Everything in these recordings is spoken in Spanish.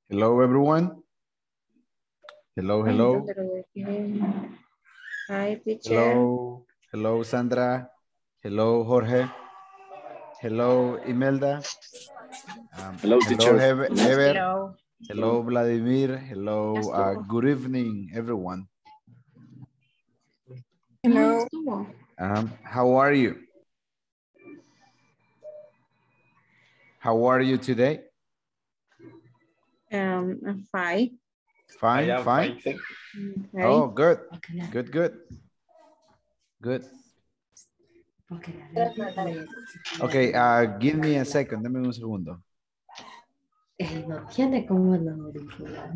Hello, everyone. Hello, hello. Hi, teacher. Hello, hello, Sandra. Hello, Jorge. Hello, Imelda. Hello, Hello, teacher. Ever. Hello. Hello, Vladimir. Hello, good evening, everyone. Hello. How are you? How are you today? I'm fine. Fine, fine. Thank Okay. Oh, good. Good, good. Good. Okay, give me a second. Dame un segundo. No tiene como la auricular.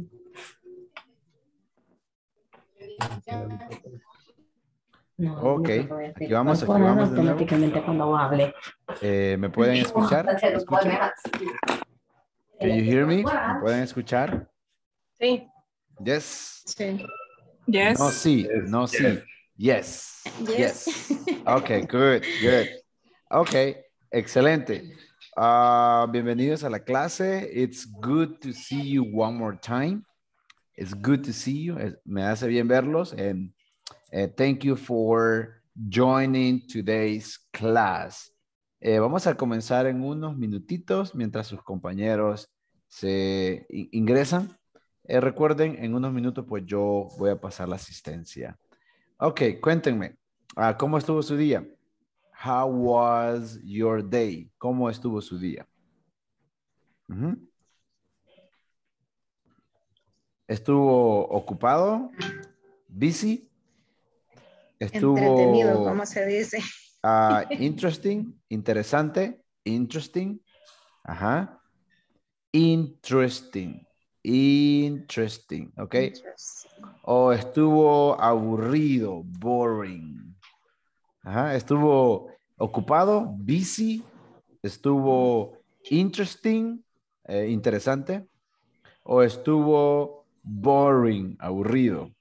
No, Ok, aquí vamos poner de nuevo. automáticamente cuando hable. ¿Me pueden escuchar? ¿Me escuchan? Can you hear me? ¿Me pueden escuchar? Sí. Yes. Sí. Yes. No, sí. No, sí. Yes. Yes. Okay, good, good. Okay, excelente. Bienvenidos a la clase. It's good to see you one more time. It's good to see you. Me hace bien verlos. And thank you for joining today's class. Vamos a comenzar en unos minutitos mientras sus compañeros se ingresan. Recuerden, en unos minutos pues yo voy a pasar la asistencia. Ok, cuéntenme, ¿cómo estuvo su día? How was your day? ¿Cómo estuvo su día? ¿Estuvo ocupado? ¿Busy? Entretenido, ¿cómo se dice? Interesting, interesante, interesting. Ajá. Interesting, interesting, ¿ok? O estuvo aburrido, boring. Ajá. Estuvo ocupado, busy. Estuvo interesting, interesante. O estuvo boring, aburrido.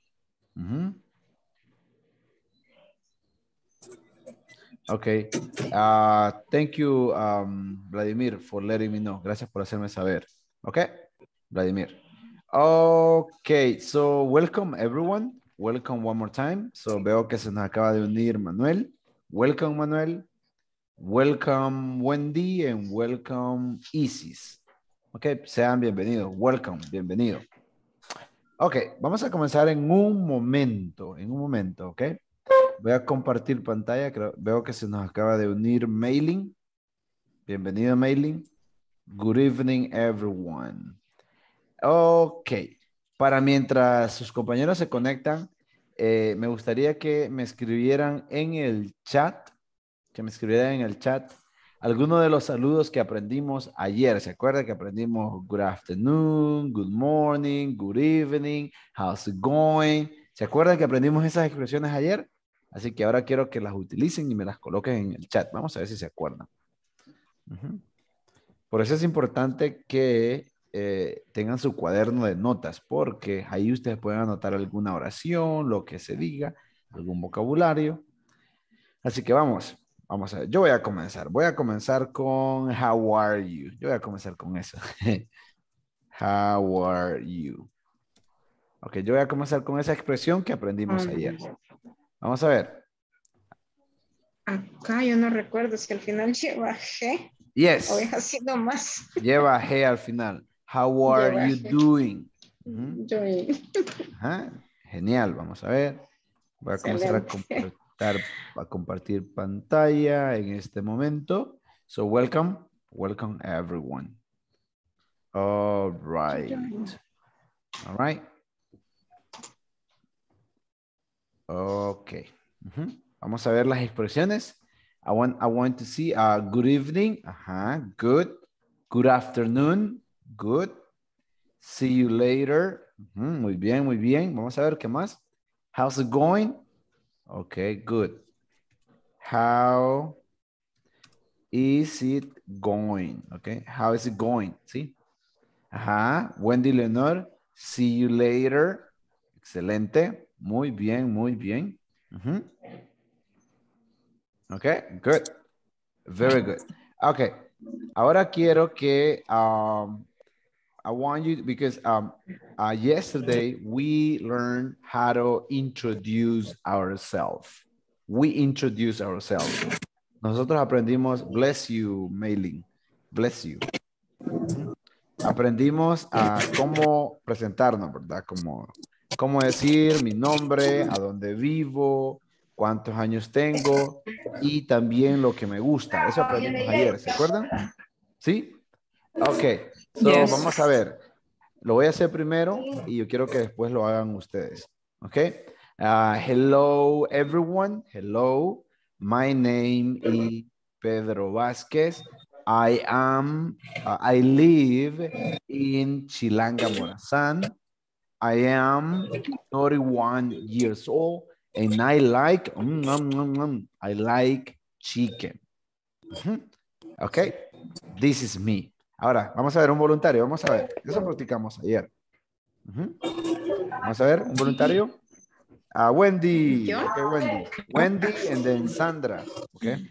Okay. Thank you, Vladimir, for letting me know. Gracias por hacerme saber. Okay, Vladimir. Okay, so welcome everyone. Welcome one more time. So veo que se nos acaba de unir Manuel. Welcome, Manuel. Welcome, Wendy, and welcome, Isis. Okay, sean bienvenidos. Welcome, bienvenido. Okay, vamos a comenzar en un momento, ¿ok? Voy a compartir pantalla. Veo que se nos acaba de unir Mailing. Bienvenido, Mailing. Good evening, everyone. Ok. Para mientras sus compañeros se conectan, me gustaría que me escribieran en el chat, alguno de los saludos que aprendimos ayer. ¿Se acuerda que aprendimos good afternoon, good morning, good evening, how's it going? ¿Se acuerdan que aprendimos esas expresiones ayer? Así que ahora quiero que las utilicen y me las coloquen en el chat. Vamos a ver si se acuerdan. Por eso es importante que tengan su cuaderno de notas, porque ahí ustedes pueden anotar alguna oración, lo que se diga, algún vocabulario. Así que vamos a ver. Yo voy a comenzar con how are you. Yo voy a comenzar con eso. How are you? Ok, yo voy a comenzar con esa expresión que aprendimos ayer. Vamos a ver. Acá yo no recuerdo si al final lleva G. Yes. O es así nomás. Lleva G al final. How are you doing? Doing. Ajá. Genial, vamos a ver. Voy a comenzar Excelente. a compartir pantalla en este momento. So welcome everyone. All right. All right. Okay. Vamos a ver las expresiones. I want to see good evening. Ajá, good. Good afternoon. Good. See you later. Muy bien, muy bien. Vamos a ver qué más. How's it going? Okay, good. How is it going? Okay, how is it going? ¿Sí? Ajá, Wendy Leonor, see you later. Excelente. Muy bien, muy bien. Okay, good. Very good. Okay, ahora quiero que I want you, because yesterday we learned how to introduce ourselves. We introduce ourselves. Nosotros aprendimos bless you, mailing. Bless you. Aprendimos a cómo presentarnos, ¿verdad? Cómo decir mi nombre, a dónde vivo, cuántos años tengo y también lo que me gusta. Eso aprendimos ayer, ¿se acuerdan? ¿Sí? Ok, so Yes. vamos a ver. Lo voy a hacer primero y yo quiero que después lo hagan ustedes. Ok. Hello, everyone. Hello. My name is Pedro Vázquez. I live in Chilanga, Morazán. I am 31 years old and I like, I like chicken. Ok. This is me. Ahora, vamos a ver un voluntario. Vamos a ver. Eso practicamos ayer. Vamos a ver, un voluntario. Wendy. ¿Yo? Okay, Wendy. Wendy and then Sandra. Okay.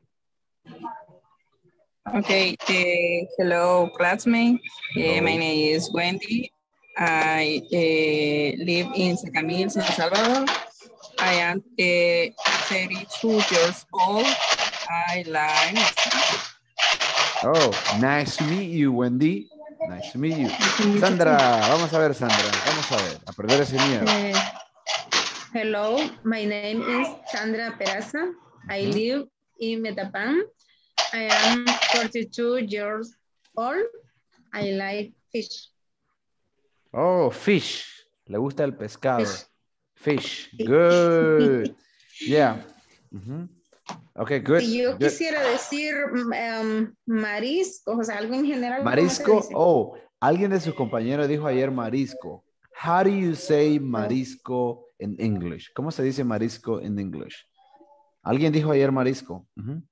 Okay. Hello, classmate. Hello. My name is Wendy. I live in Sacamil, San Salvador. I am 32 years old. I like Mexican. Oh, nice to meet you, Wendy. Nice to meet you. Sandra, vamos a ver, Sandra. Vamos a ver, a perder ese miedo. Hello, my name is Sandra Peraza. I live in Metapan. I am 42 years old. I like fish. Oh, fish. Le gusta el pescado. Fish. Fish. Good. Yeah. Okay, good. Si yo good. quisiera decir marisco, o sea, algo en general. Marisco. Oh, alguien de sus compañeros dijo ayer marisco. How do you say marisco in English? ¿Cómo se dice marisco en English? Alguien dijo ayer marisco.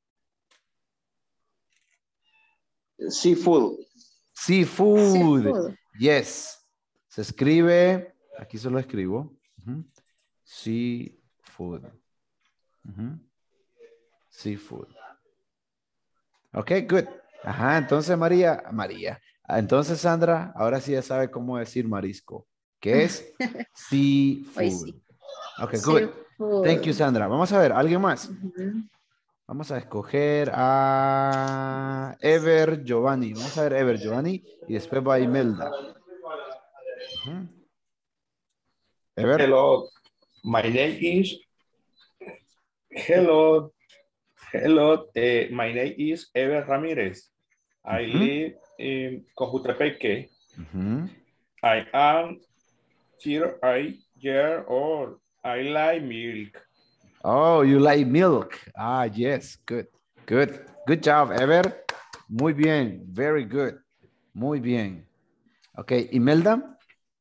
Seafood. Seafood. Yes. Se escribe, aquí se lo escribo. Seafood. Seafood. Ok, good. Ajá, entonces María. Entonces Sandra, ahora sí ya sabe cómo decir marisco. ¿Qué es? Seafood. Sí. Ok, good. Seafood. Thank you, Sandra. Vamos a ver, ¿alguien más? Vamos a escoger a Ever Giovanni. Vamos a ver Ever Giovanni y después va Imelda. Ever. Hello, my name is my name is Ever Ramirez. I live in Cojutepeque. I am 38 years old. I like milk. Oh, you like milk. Ah, yes, good. Good job, Ever. Muy bien, very good. Muy bien. Ok, Imelda.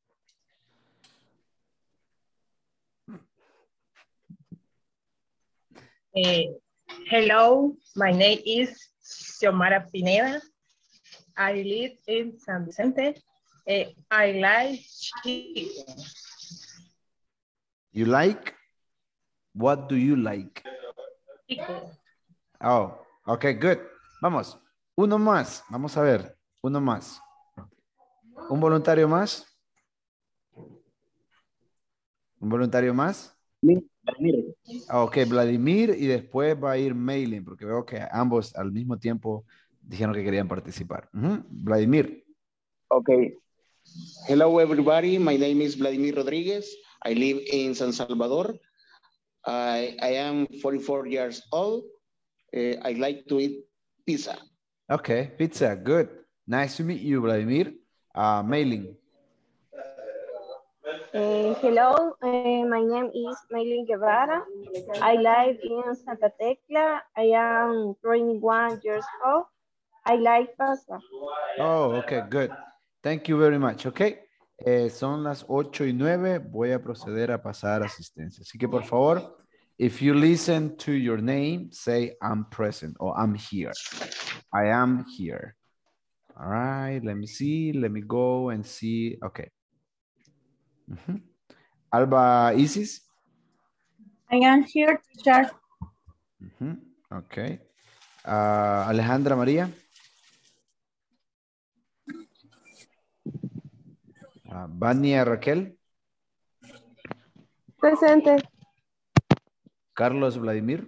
Hello, my name is Xiomara Pineda. I live in San Vicente. I like chicken. You like? What do you like? Chicken. Oh, okay, good. Vamos. Uno más. Vamos a ver. Uno más. ¿Un voluntario más? ¿Un voluntario más? Vladimir. Ok, Vladimir y después va a ir Mailing, porque veo que ambos al mismo tiempo dijeron que querían participar. Vladimir. Okay. Hello, everybody. My name is Vladimir Rodriguez. I live in San Salvador. I am 44 years old. I like to eat pizza. Okay, pizza, good. Nice to meet you, Vladimir. Mailing. Hello, my name is Maylin Guevara. I live in Santa Tecla. I am 21 years old. I like pasta. Oh, okay, good. Thank you very much, okay. Son las 8:09. Voy a proceder a pasar asistencia. Así que por favor, if you listen to your name, say I'm present or I'm here. I am here. All right, let me see. Let me go and see. Okay. Alba Isis. I am here, teacher. Okay. Alejandra María. Vania Raquel. Presente. Carlos Vladimir.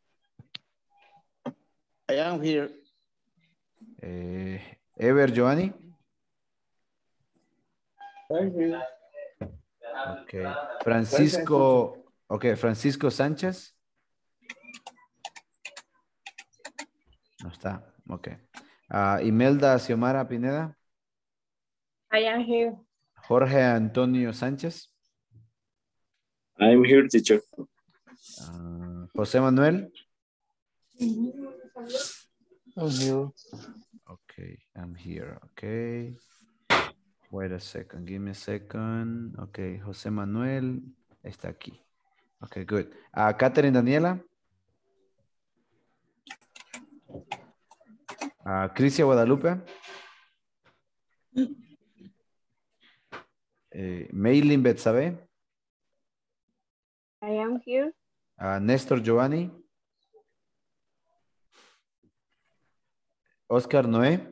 I am here. Ever Giovanni. Okay. Francisco. Okay, Francisco Sánchez. No está. Ok. Imelda Xiomara Pineda. I am here. Jorge Antonio Sánchez. I'm here, teacher. José Manuel. I'm here. Okay, I'm here. Okay. Wait a second. Give me a second. Okay, José Manuel está aquí. Okay, good. Catherine Daniela. Crisia Guadalupe. Maylin Betsabe. I am here. Néstor Giovanni. Oscar Noé.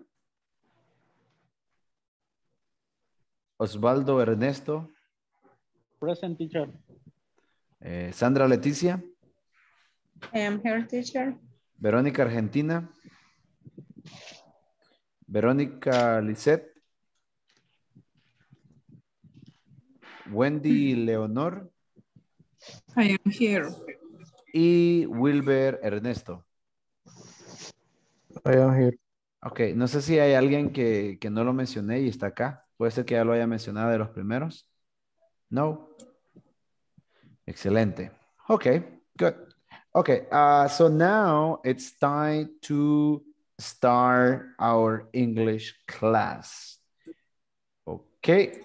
Osvaldo Ernesto. Present, teacher. Sandra Leticia. I am here, teacher. Verónica Argentina. Verónica Lisette. Wendy Leonor. I am here. Y Wilber Ernesto. I am here. Ok, no sé si hay alguien que no lo mencioné y está acá. Puede ser que ya lo haya mencionado de los primeros. No. Excelente. Ok, good. Okay, so now it's time to start our English class. Okay.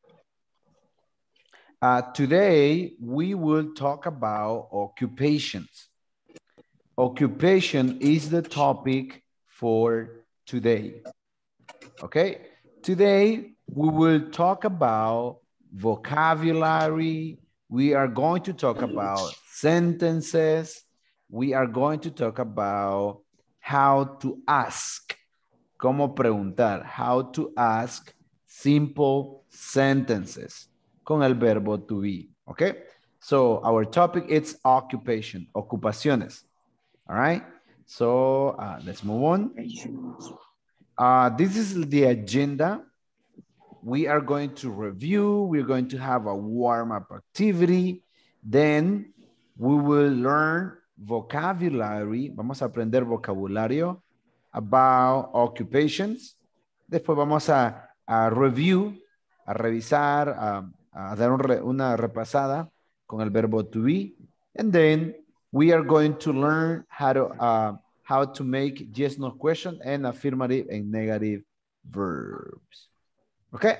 Today we will talk about occupations. Occupation is the topic for today. Okay. Today we will talk about vocabulary. We are going to talk about sentences. We are going to talk about how to ask. Cómo preguntar. How to ask simple sentences con el verbo to be. Okay? So our topic is occupation. Ocupaciones. All right? So let's move on. This is the agenda. We are going to review. We're going to have a warm-up activity. Then we will learn vocabulary. Vamos a aprender vocabulario about occupations. Después vamos a review, a revisar, a dar una repasada con el verbo to be. And then we are going to learn how to make yes, no question and affirmative and negative verbs. Okay.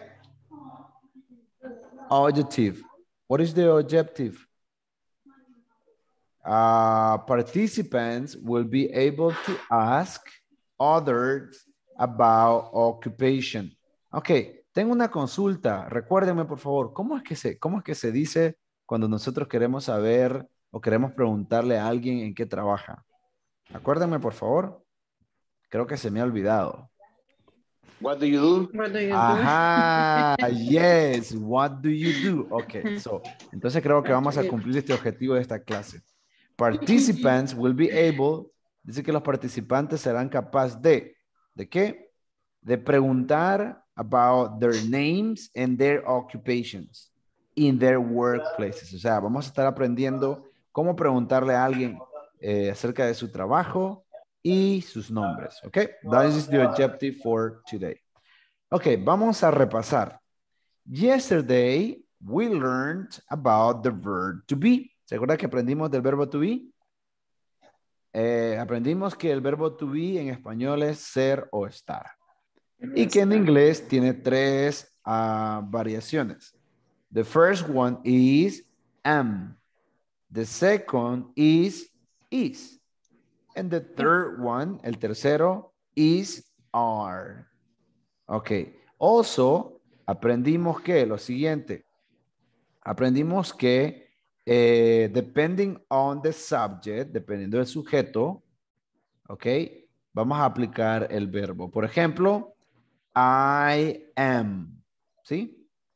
Objective. What is the objective? Participants will be able to ask others about occupation. Ok, tengo una consulta. Recuérdenme, por favor, ¿cómo es que se dice cuando nosotros queremos saber o queremos preguntarle a alguien en qué trabaja? Acuérdenme, por favor. Creo que se me ha olvidado. What do you do? What do you do? Ajá, yes, what do you do? Ok, so, entonces creo que vamos a cumplir este objetivo de esta clase. Participants will be able, dice que los participantes serán capaces ¿de qué? De preguntar about their names and their occupations in their workplaces. O sea, vamos a estar aprendiendo cómo preguntarle a alguien acerca de su trabajo y sus nombres, ¿ok? That is the objective for today. Ok, vamos a repasar. Yesterday, we learned about the verb to be. ¿Se acuerdan que aprendimos del verbo to be? Aprendimos que el verbo to be en español es ser o estar. Y que en inglés tiene tres variaciones. The first one is am. The second is. And the third one, el tercero, is are. Ok. Also, aprendimos que lo siguiente. Aprendimos que depending on the subject, dependiendo del sujeto, ok, vamos a aplicar el verbo. Por ejemplo, I am, ¿sí?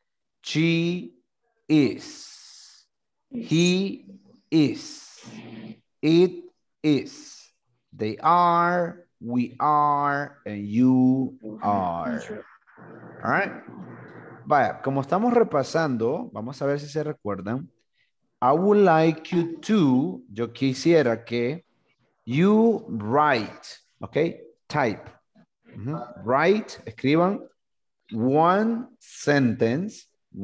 She is. He is. It is. They are. We are. And you are. All right. Vaya, como estamos repasando, vamos a ver si se recuerdan. I would like you to, yo quisiera que you write, okay? Type. Write, escriban one sentence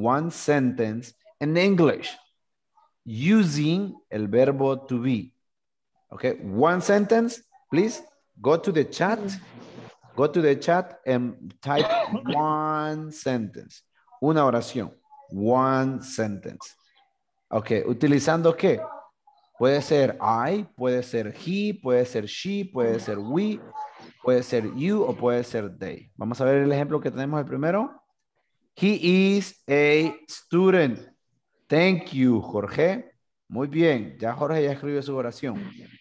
in English using el verbo to be. Okay, one sentence, please go to the chat. Go to the chat and type one sentence. Una oración. One sentence. Ok, ¿utilizando qué? Puede ser I, puede ser he, puede ser she, puede ser we, puede ser you o puede ser they. Vamos a ver el ejemplo que tenemos el primero. He is a student. Thank you, Jorge. Muy bien, ya Jorge ya escribió su oración.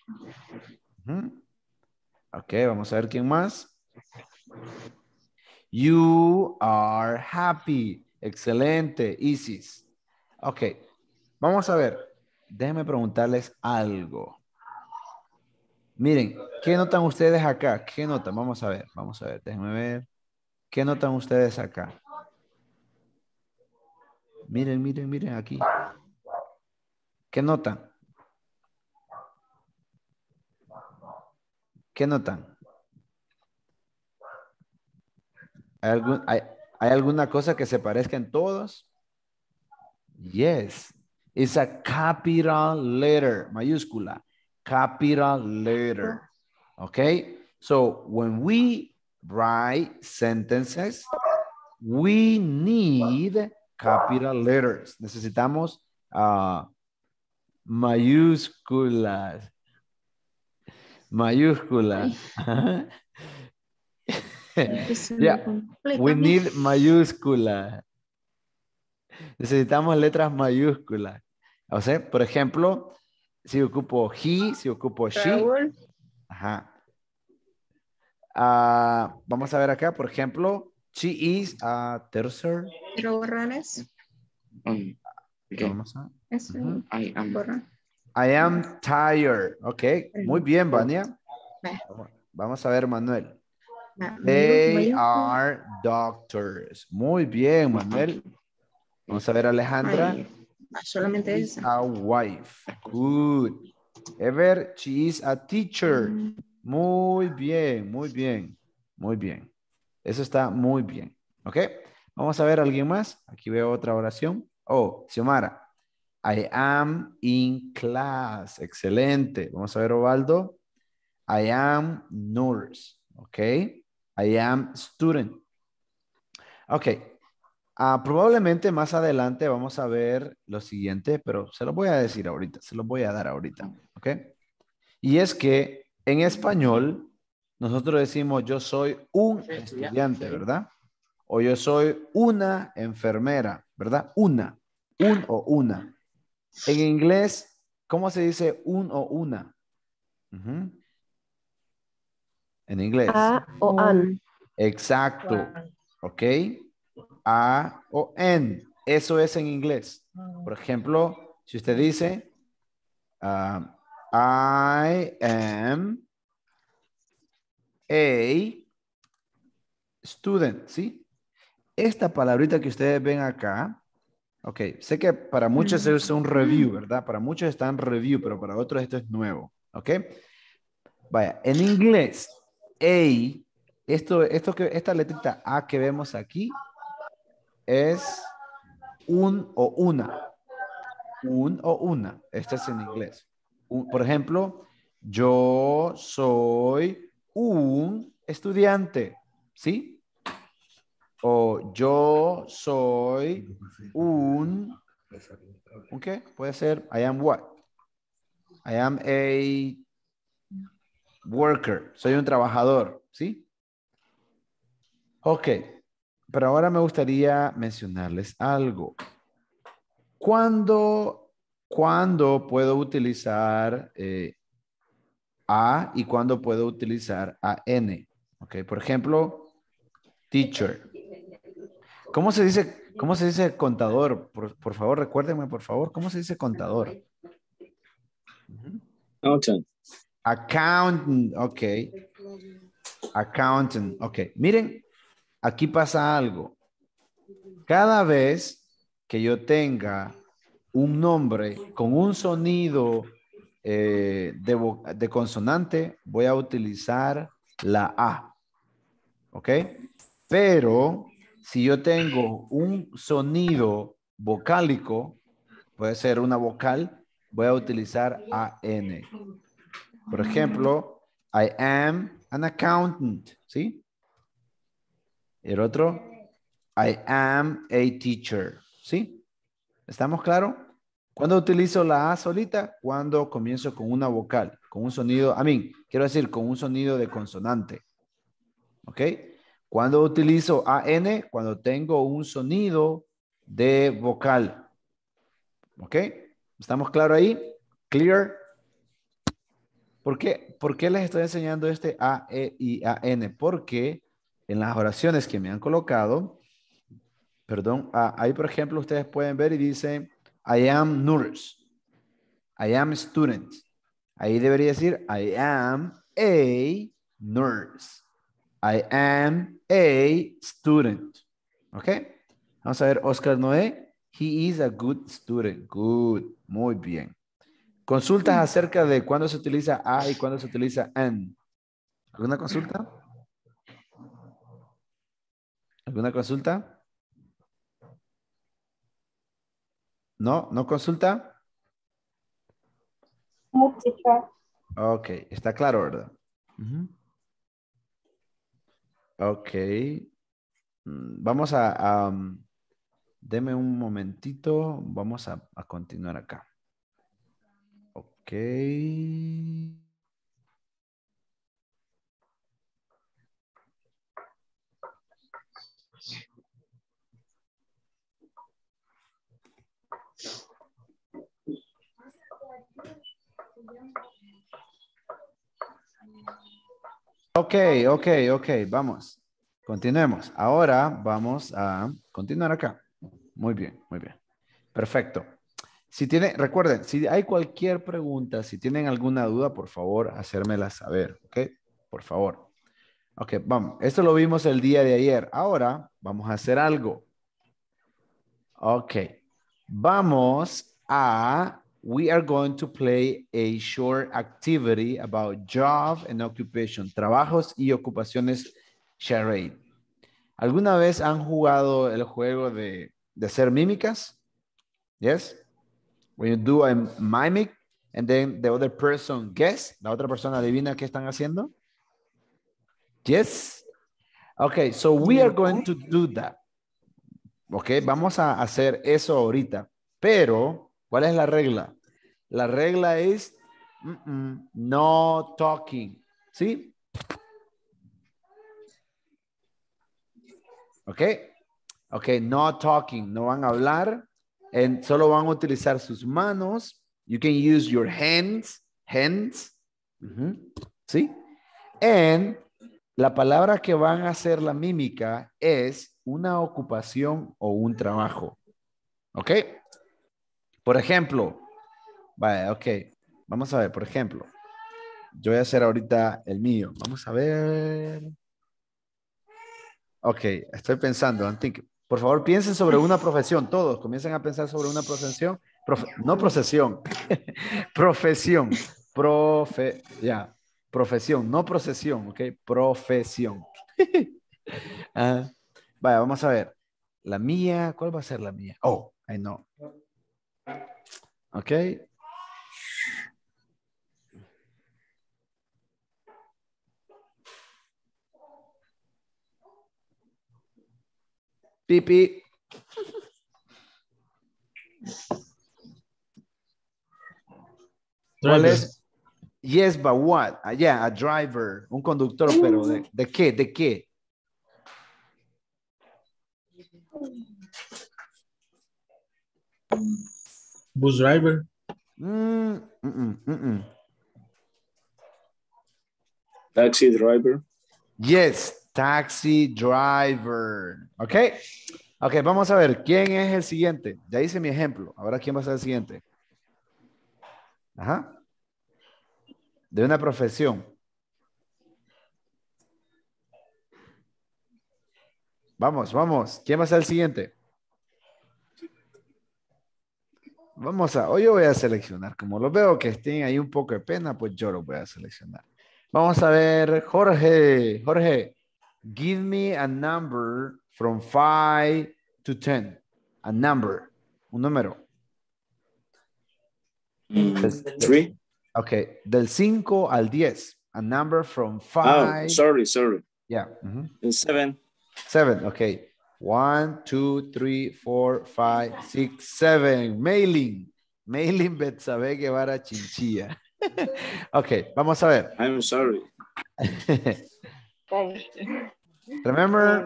Ok, vamos a ver quién más. You are happy. Excelente, Isis. Ok, vamos a ver. Déjenme preguntarles algo. Miren, ¿qué notan ustedes acá? ¿Qué notan? Vamos a ver, déjenme ver. ¿Qué notan ustedes acá? Miren, miren, miren aquí. ¿Qué notan? ¿Qué notan? ¿Hay alguna cosa que se parezca en todos? Yes. It's a capital letter, mayúscula. Capital letter. Okay? So when we write sentences, we need capital letters. Necesitamos mayúsculas. Mayúsculas. Yeah, we need mayúsculas. Necesitamos letras mayúsculas. O sea, por ejemplo, si ocupo he, si ocupo she. Ajá. Vamos a ver acá, por ejemplo, she is a tercer. Quiero borrarles. Okay. Vamos a... I I am tired. Ok, muy bien, Vania. Vamos a ver, Manuel. They are doctors. Muy bien, Manuel. Vamos a ver, Alejandra. Solamente She's esa. a wife. Good. Ever, she is a teacher. Muy bien, muy bien. Muy bien. Eso está muy bien. ¿Ok? Vamos a ver a alguien más. Aquí veo otra oración. Oh, Xiomara. I am in class. Excelente. Vamos a ver, Ovaldo. I am nurse. ¿Ok? I am student. Ok. Probablemente más adelante vamos a ver lo siguiente, pero se lo voy a decir ahorita, se lo voy a dar ahorita, ¿ok? Y es que en español nosotros decimos yo soy un estudiante, ¿verdad? O yo soy una enfermera, ¿verdad? Una, un o una. En inglés, ¿cómo se dice un o una? En inglés. A o an. Exacto, ¿ok? A o N. Eso es en inglés. Por ejemplo, si usted dice, I am a student, ¿sí? Esta palabrita que ustedes ven acá, ok, sé que para muchos es un review, ¿verdad? Para muchos está en review, pero para otros esto es nuevo, ¿ok? Vaya, en inglés, a, esta letrita A que vemos aquí, es un o una. Un o una. Este es en inglés. Por ejemplo, yo soy un estudiante. ¿Sí? O yo soy un qué? Puede ser I am what? I am a worker. Soy un trabajador. ¿Sí? Ok. Pero ahora me gustaría mencionarles algo. ¿Cuándo puedo utilizar a y cuándo puedo utilizar a n? Okay, por ejemplo, teacher. ¿Cómo se dice contador? Por favor, recuérdenme, por favor. ¿Cómo se dice contador? Accountant. Accountant, ok. Accountant, ok. Miren, aquí pasa algo. Cada vez que yo tenga un nombre con un sonido de consonante, voy a utilizar la A, ok. Pero si yo tengo un sonido vocálico, puede ser una vocal, voy a utilizar AN. Por ejemplo, I am an accountant, ¿sí? El otro, I am a teacher, ¿sí? ¿Estamos claros? ¿Cuándo utilizo la A solita? Cuando comienzo con una vocal, con un sonido, quiero decir, con un sonido de consonante, ¿ok? ¿Cuándo utilizo AN? Cuando tengo un sonido de vocal, ¿ok? ¿Estamos claros ahí? ¿Clear? ¿Por qué les estoy enseñando este A, E y AN? Porque en las oraciones que me han colocado, perdón, ahí por ejemplo ustedes pueden ver y dice I am nurse, I am student. Ahí debería decir I am a nurse, I am a student. ¿Ok? Vamos a ver, Oscar Noé, he is a good student. Good, muy bien. Consultas acerca de cuándo se utiliza a y cuándo se utiliza an. ¿Alguna consulta? ¿Alguna consulta? ¿No? ¿No consulta? No, teacher. Ok, está claro, ¿verdad? Ok. Vamos deme un momentito. Vamos a continuar acá. Ok. Ok, vamos. Continuemos. Ahora vamos a continuar acá. Muy bien, muy bien. Perfecto. Recuerden, si hay cualquier pregunta, si tienen alguna duda, por favor, hacérmela saber, ¿ok? Por favor. Ok, vamos. Esto lo vimos el día de ayer. Ahora vamos a hacer algo. Ok. We are going to play a short activity about job and occupation, trabajos y ocupaciones charade. ¿Alguna vez han jugado el juego de hacer mímicas? Yes? When you do a mimic and then the other person guess, la otra persona adivina qué están haciendo? Yes? Okay, so we are going to do that. Ok, vamos a hacer eso ahorita. Pero, ¿cuál es la regla? La regla es no talking. ¿Sí? Ok. Ok, no talking. No van a hablar. Solo van a utilizar sus manos. You can use your hands. Hands. ¿Sí? And la palabra que van a hacer la mímica es una ocupación o un trabajo. ¿Ok? Por ejemplo, vaya, ok. Vamos a ver, por ejemplo. Yo voy a hacer ahorita el mío. Vamos a ver. Ok, estoy pensando. Por favor, piensen sobre una profesión. Todos comiencen a pensar sobre una profesión. No procesión. Profesión. Profesión, no procesión, ok. Profesión. Vaya, vamos a ver. La mía, ¿cuál va a ser la mía? Oh, I know. Ok. Pipi. ¿Cuál es? Yes, but what? Yeah, a driver, un conductor, pero ¿de qué? ¿De qué? Bus driver. Taxi driver. Yes, taxi driver. Okay. Ok, vamos a ver, ¿quién es el siguiente? Ya hice mi ejemplo. Ahora, ¿quién va a ser el siguiente? Ajá. De una profesión. Vamos, vamos. ¿Quién va a ser el siguiente? Hoy yo voy a seleccionar. Como lo veo que estén ahí un poco de pena, pues yo lo voy a seleccionar. Vamos a ver, Jorge. Jorge, give me a number from 5 to 10. A number. Un número. 3. Ok, del 5 al 10. A number from 5. Oh, sorry. Yeah. 7. 7, ok. 1, 2, 3, 4, 5, 6, 7. Mailing. Mailing Betsabe Guevara Chinchilla. Ok, vamos a ver. I'm sorry. Remember.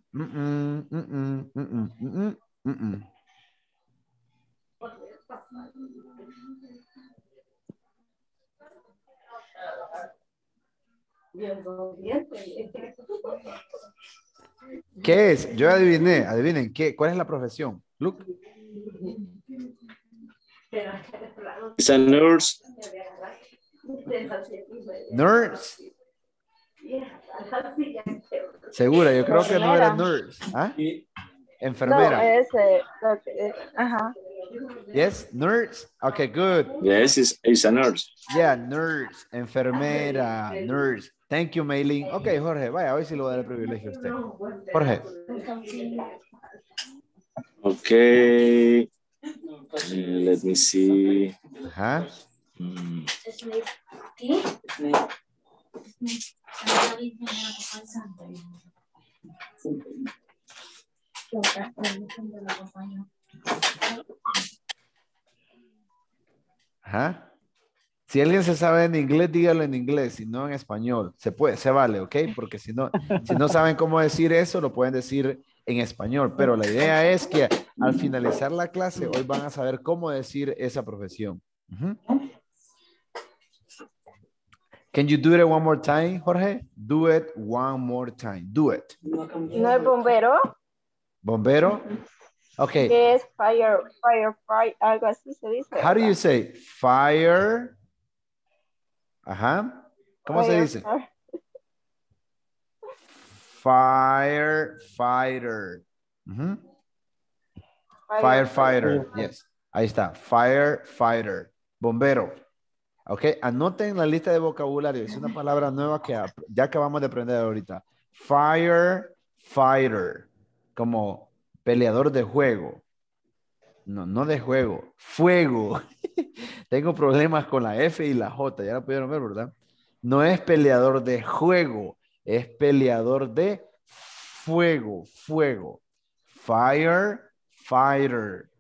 ¿Qué es? Yo adiviné. Adivinen. ¿Cuál es la profesión? Look. It's a nurse. Nurse. Segura, yo creo que no era nurse. ¿Ah? Enfermera. No, ese. Ajá. Yes, nurse. Okay, good. Yes, it's a nurse. Yeah, nurse, enfermera, nurse. Thank you, Mailing. Ok, Jorge, vaya, hoy sí le voy a dar el privilegio a usted. Jorge. Okay. Let me see. Ajá. Ajá. Si alguien se sabe en inglés, dígalo en inglés, si no en español. Se puede, se vale, ¿ok? Porque si no saben cómo decir eso, lo pueden decir en español. Pero la idea es que al finalizar la clase, hoy van a saber cómo decir esa profesión. Can you do it one more time, Jorge? Do it one more time. Do it. ¿No es bombero? ¿Bombero? Okay. ¿Qué es fire, algo así se dice? How do you say? Fire. Ajá. ¿Cómo se dice? Firefighter. Firefighter. Yes. Ahí está. Firefighter. Bombero. Ok. Anoten la lista de vocabulario. Es una palabra nueva que ya acabamos de aprender ahorita. Firefighter. Como peleador de juego. No de juego. Fuego. Tengo problemas con la F y la J. Ya la pudieron ver, ¿verdad? No es peleador de juego. Es peleador de fuego. Fuego. Firefighter.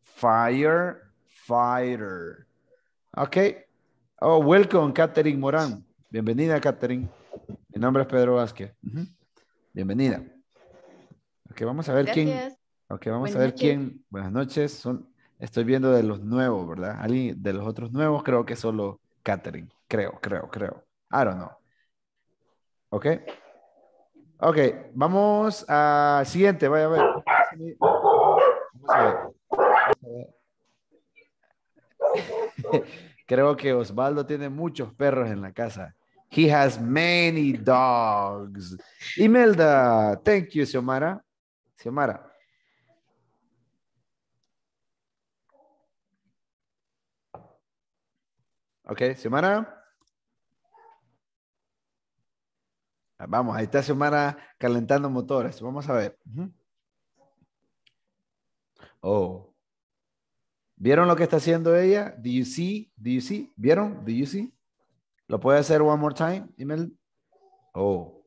Firefighter. Ok. Oh, welcome, Catherine Morán. Bienvenida, Catherine. Mi nombre es Pedro Vázquez. Bienvenida. Ok, vamos a ver quién. Ok, vamos a ver quién. Buenas noches. Estoy viendo de los nuevos, ¿verdad? Alguien de los otros nuevos, creo que solo Catherine. Creo. I don't know. Ok. Ok, vamos a siguiente. Vaya a ver. Vamos a ver. Creo que Osvaldo tiene muchos perros en la casa. He has many dogs. Imelda, thank you, Xiomara. Xiomara. Ok, Xiomara. Vamos, ahí está Xiomara calentando motores. Vamos a ver. Oh. ¿Vieron lo que está haciendo ella? Do you see? ¿Vieron? Do you see? ¿Lo puede hacer one more time, Imelda? Oh.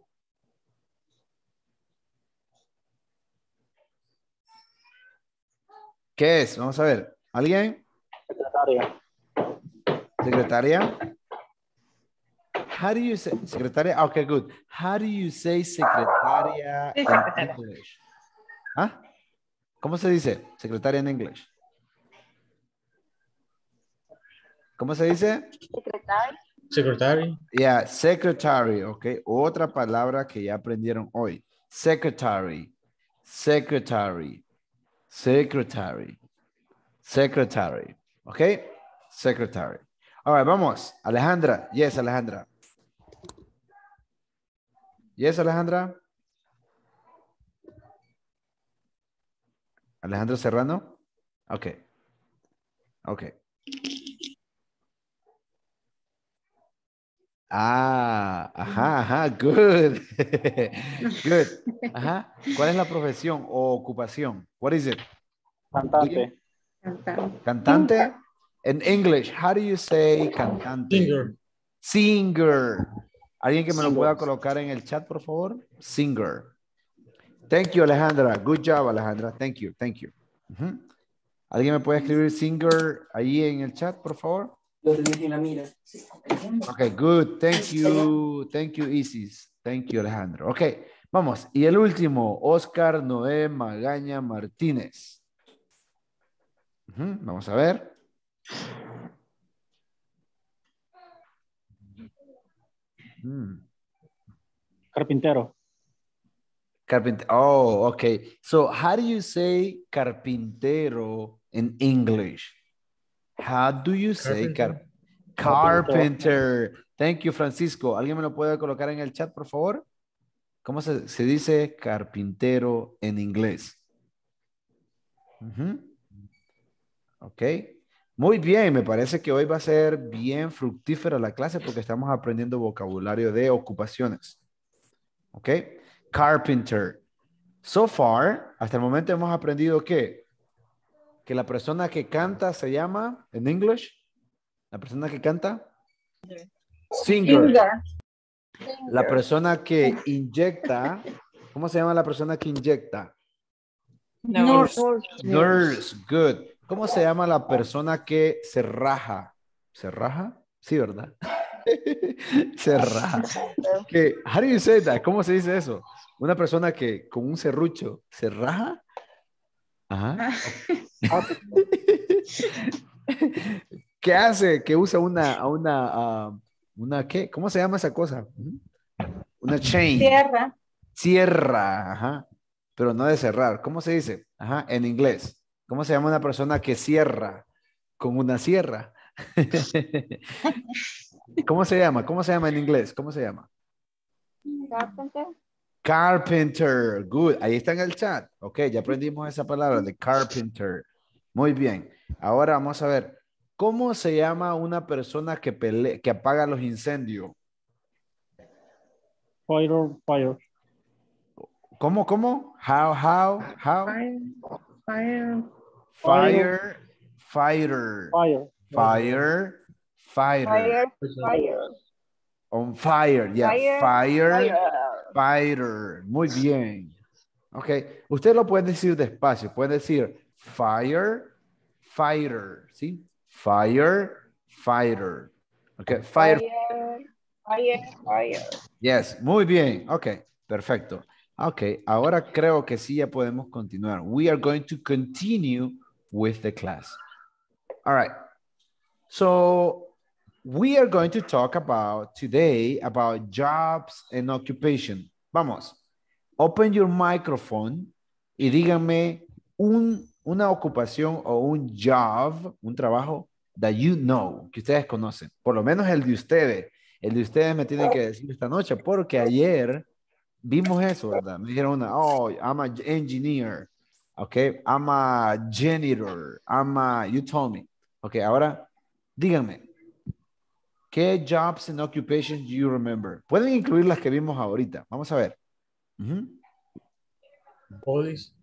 ¿Qué es? Vamos a ver. ¿Alguien? Secretaria. How do you say secretaria? Okay, good. How do you say secretaria in English? ¿Ah? ¿Cómo se dice secretaria en English? ¿Cómo se dice? Secretary. Yeah, secretary, ok. Otra palabra que ya aprendieron hoy. Secretary. secretary, secretary, secretary. Okay, secretary. All right, vamos. Alejandra. Yes, Alejandra. Yes, Alejandra. Alejandra Serrano. Okay. Okay. Ajá, good. Good. Ajá. ¿Cuál es la profesión o ocupación? What is it? Cantante. Cantante. In English, how do you say cantante? Singer. Singer. ¿Alguien que me lo pueda colocar en el chat, por favor? Singer. Thank you, Alejandra. Good job, Alejandra. Thank you, thank you. ¿Alguien me puede escribir singer ahí en el chat, por favor? Okay, good. Thank you. Thank you, Isis. Thank you, Alejandro. Ok, vamos. Y el último, Oscar Noé Magaña Martínez. Vamos a ver. Carpintero. Carpintero. Oh, okay. So how do you say carpintero in English? How do you say carpenter? Thank you, Francisco. ¿Alguien me lo puede colocar en el chat, por favor? ¿Cómo se dice carpintero en inglés? Ok. Muy bien, me parece que hoy va a ser bien fructífera la clase porque estamos aprendiendo vocabulario de ocupaciones. Ok. Carpenter. So far, hasta el momento hemos aprendido que la persona que canta se llama, en English, la persona que canta, singer. La persona que inyecta, ¿cómo se llama la persona que inyecta? Nurse. Nurse, good. ¿Cómo se llama la persona que se raja? ¿Se raja? Sí, ¿verdad? Se raja. How do you say that? ¿Cómo se dice eso? Una persona que con un serrucho se raja. Ajá. ¿Qué hace? Que usa una ¿qué? ¿Cómo se llama esa cosa? Una chain. Cierra, ajá. Pero no de cerrar. ¿Cómo se dice? Ajá, en inglés. ¿Cómo se llama una persona que cierra con una sierra? ¿Cómo se llama? ¿Cómo se llama en inglés? ¿Cómo se llama? Carpenter. Carpenter. Good. Ahí está en el chat. Ok, ya aprendimos esa palabra de carpenter. Muy bien. Ahora vamos a ver. ¿Cómo se llama una persona que apaga los incendios? Fire. ¿Cómo? How? Fighter. On fire, yeah. Fighter. Muy bien. Ok. Usted lo puede decir despacio. Puede decir fighter. ¿Sí? Fighter. Ok. Fire. Yes. Muy bien. Ok. Perfecto. Ok. Ahora creo que sí ya podemos continuar. We are going to continue with the class. All right. So we are going to talk about today about jobs and occupation. Vamos. Open your microphone y díganme una ocupación o un job, un trabajo that you know, que ustedes conocen. Por lo menos el de ustedes. El de ustedes me tienen que decir esta noche porque ayer vimos eso, ¿verdad? Me dijeron I'm an engineer. Okay, I'm a janitor. You told me. Okay, ahora díganme. ¿Qué jobs and occupations do you remember? Pueden incluir las que vimos ahorita. Vamos a ver. Police.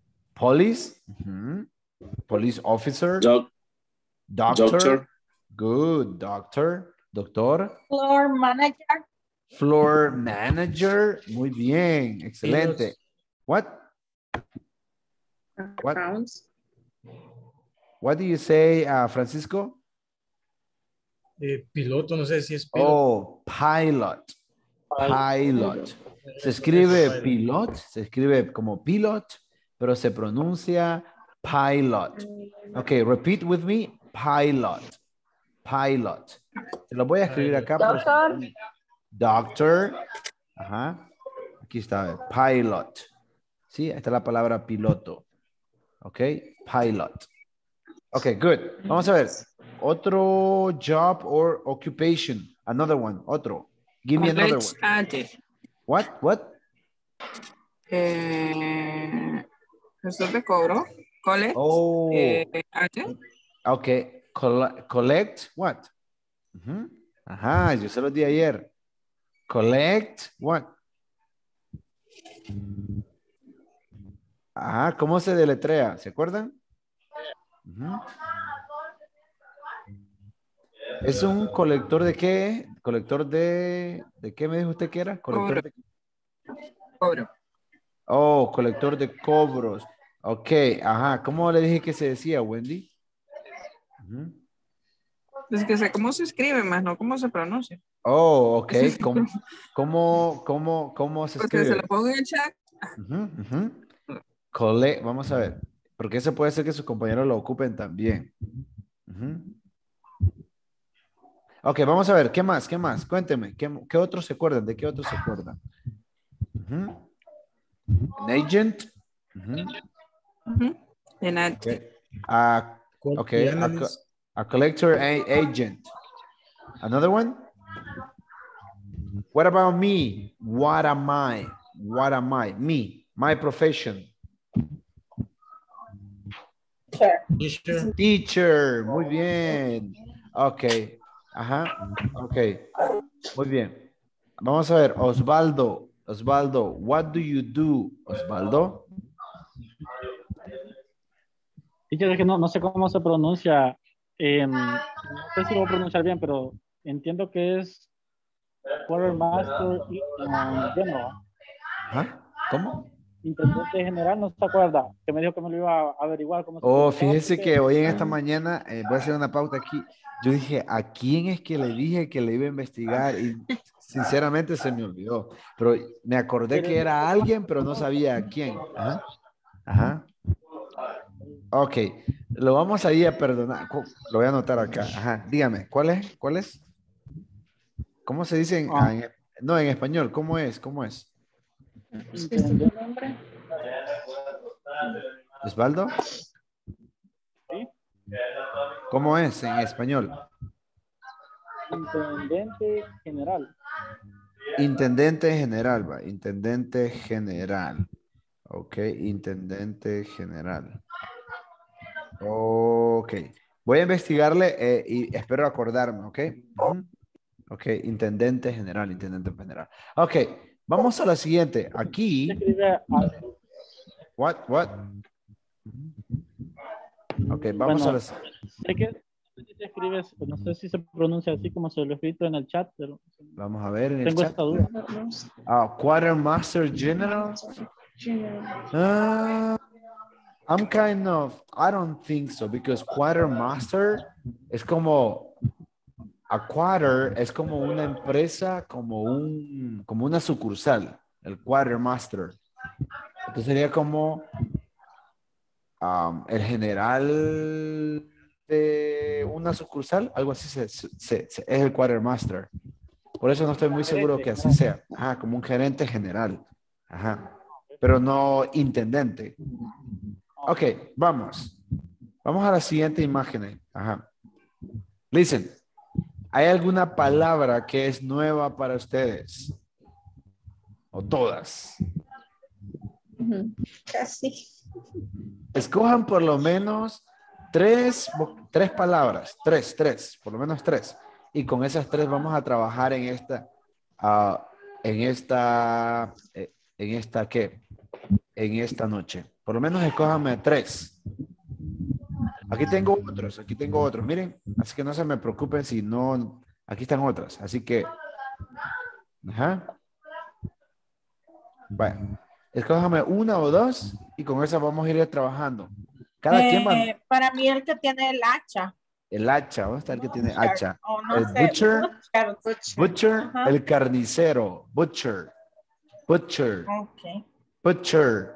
Police officer. Doctor. Good. Doctor. Floor manager. Floor manager. Muy bien. Excelente. What do you say, Francisco? Piloto, no sé si es piloto. Oh, pilot. Se escribe pilot, se escribe como pilot, pero se pronuncia pilot. Ok, repeat with me, pilot. Se lo voy a escribir acá. Doctor. Ajá. Aquí está, pilot. Sí, esta es la palabra piloto. Ok, pilot. Ok, good. Vamos a ver. Otro job or occupation. Another one. Otro. Give me another one. Agent. What? Gestor de cobro. Collect. Oh. Agent. Ok. Collect what? Ajá, yo se lo di ayer. Collect what? Ajá, ¿cómo se deletrea? ¿Se acuerdan? ¿Es un colector de qué? ¿Colector de qué me dijo usted que era? Colector de cobro. Oh, colector de cobros. Ok, ajá. ¿Cómo le dije que se decía, Wendy? Es que sé cómo se escribe, más no cómo se pronuncia. Oh, ok. ¿Cómo se escribe? Pues se lo pongo en el chat. Vamos a ver. Porque eso puede ser que sus compañeros lo ocupen también. Ok, vamos a ver. ¿Qué más? Cuénteme. ¿Qué otros se acuerdan? ¿De qué otros se acuerdan? An agent. An agent. Okay. A collector agent. Another one? What about me? What am I? Me. My profession. Teacher. Muy bien. Ok. Ajá. Ok. Muy bien. Vamos a ver. Osvaldo, what do you do, Osvaldo? Teacher, es que no sé cómo se pronuncia. No sé si lo voy a pronunciar bien, pero entiendo que es Quartermaster General. ¿Ah? ¿Cómo? Intendente general, no se acuerda, que me dijo que me lo iba a averiguar. Cómo se fíjese que hoy en esta mañana, voy a hacer una pauta aquí, yo dije, ¿a quién es que le dije que le iba a investigar? Y sinceramente se me olvidó, pero me acordé que era alguien, pero no sabía a quién. Ajá. Ok, lo vamos a ir a perdonar, lo voy a anotar acá. Ajá, dígame, ¿cuál es? ¿Cómo se dice? No, en español, ¿cómo es? ¿Osvaldo? ¿Sí? ¿Cómo es en español? Intendente general. Intendente general, va. Intendente general. Ok, intendente general. Ok. Voy a investigarle y espero acordarme, ¿ok? Ok, intendente general. Ok, vamos a la siguiente. Aquí. What? Ok, vamos a la siguiente. Sé que se escribe, no sé si se pronuncia así como se lo he escrito en el chat, pero vamos a ver en el tengo chat. esta duda. Quartermaster General. I don't think so, because quartermaster es como, a quarter es como una empresa, como una sucursal, el quartermaster. Entonces sería como el general de una sucursal, algo así es el quartermaster. Por eso no estoy muy seguro que así sea. Ajá, como un gerente general. Ajá. Pero no intendente. Ok, vamos. Vamos a la siguiente imagen. Ajá. Listen. ¿Hay alguna palabra que es nueva para ustedes? ¿O todas? Casi. Escojan por lo menos tres palabras. Tres. Por lo menos tres. Y con esas tres vamos a trabajar en esta noche. Por lo menos escójanme tres. Aquí tengo otros. Miren, así que no se me preocupen si no. Aquí están otras. Así que. Ajá. Bueno. Escójame una o dos y con esa vamos a ir trabajando. Cada quien va. Para mí el que tiene el hacha. El hacha, ¿dónde está el que tiene hacha? No el sé, butcher, el carnicero. Butcher. Okay. Butcher,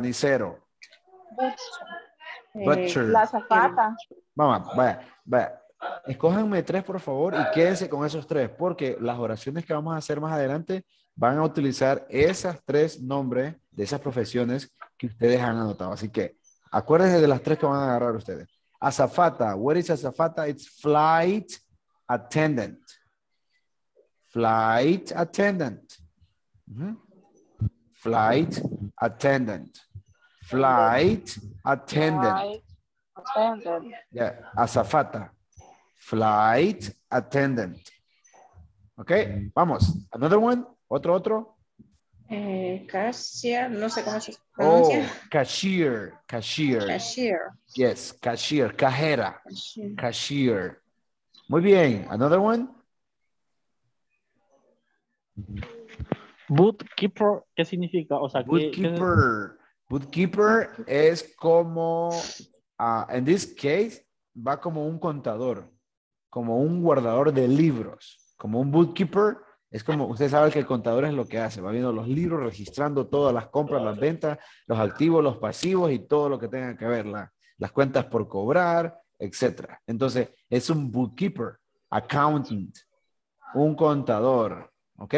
carnicero. Butcher. La azafata. Vamos, vaya. Escójanme 3, por favor, y quédense con esos 3, porque las oraciones que vamos a hacer más adelante van a utilizar esas 3 nombres de esas profesiones que ustedes han anotado. Así que acuérdense de las 3 que van a agarrar ustedes. Azafata. What is azafata? It's flight attendant. Flight attendant. Flight attendant. Flight attendant. Yeah, azafata. Flight attendant. Ok, vamos. Another one. Otro. Cashier, no sé cómo se pronuncia. Oh, cashier. Cashier. Yes, cashier. Cajera. Cashier. Muy bien. Another one. Bookkeeper, ¿qué significa? O sea, Bookkeeper. Bookkeeper es como, en this case, va como un contador, como un guardador de libros, como un bookkeeper. Es como, usted sabe que el contador es lo que hace, va viendo los libros, registrando todas las compras, las ventas, los activos, los pasivos y todo lo que tenga que ver, las cuentas por cobrar, etc. Entonces, es un bookkeeper, accountant, un contador, ¿ok?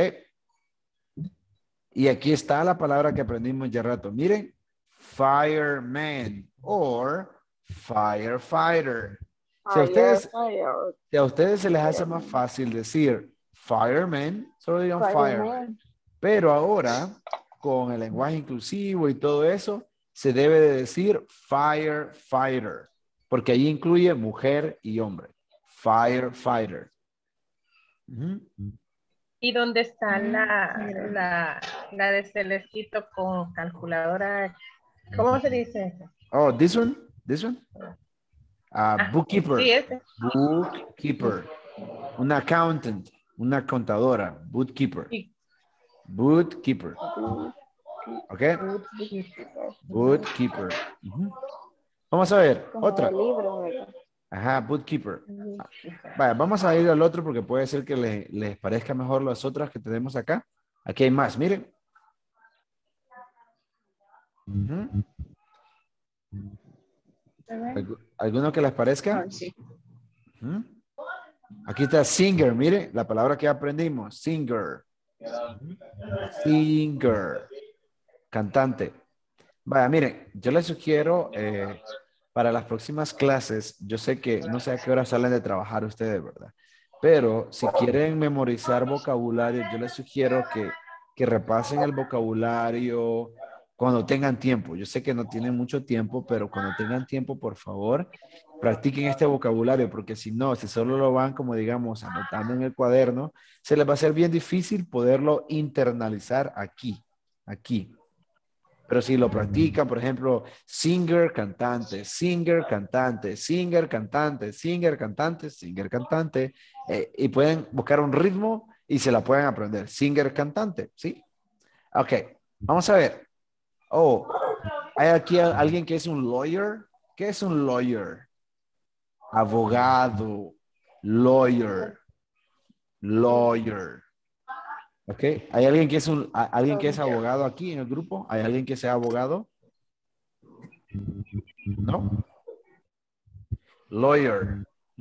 Y aquí está la palabra que aprendimos ya rato. Miren, fireman or firefighter. Si a ustedes se les hace más fácil decir fireman, solo digan fireman. Pero ahora, con el lenguaje inclusivo y todo eso, se debe de decir firefighter, porque ahí incluye mujer y hombre. Firefighter. ¿Y dónde está la de Celestito con calculadora? ¿Cómo se dice eso? Oh, this one? Bookkeeper. Sí, ese. Bookkeeper. Un accountant. Una contadora. Bookkeeper. Bookkeeper. ¿Ok? Bookkeeper. Vamos a ver. Otra. Ajá, bookkeeper. Vaya, vamos a ir al otro porque puede ser que les parezca mejor las otras que tenemos acá. Aquí hay más, miren. ¿Alguno que les parezca? Sí. Aquí está singer, miren, la palabra que aprendimos. Singer. Singer. Cantante. Vaya, miren, yo les sugiero... para las próximas clases, yo sé que no sé a qué hora salen de trabajar ustedes, ¿verdad? Pero si quieren memorizar vocabulario, yo les sugiero que repasen el vocabulario cuando tengan tiempo. Yo sé que no tienen mucho tiempo, pero cuando tengan tiempo, por favor, practiquen este vocabulario, porque si no, si solo lo van, como digamos, anotando en el cuaderno, se les va a hacer bien difícil poderlo internalizar aquí. Pero si lo practican, por ejemplo, singer, cantante, singer, cantante, singer, cantante, singer, cantante, singer, cantante, y pueden buscar un ritmo y se la pueden aprender. Singer, cantante, ¿sí? Ok, vamos a ver. Oh, hay aquí alguien que es un lawyer. ¿Qué es un lawyer? Abogado, lawyer. ¿Ok? ¿Hay alguien que es abogado aquí en el grupo? ¿Hay alguien que sea abogado? ¿No? Lawyer.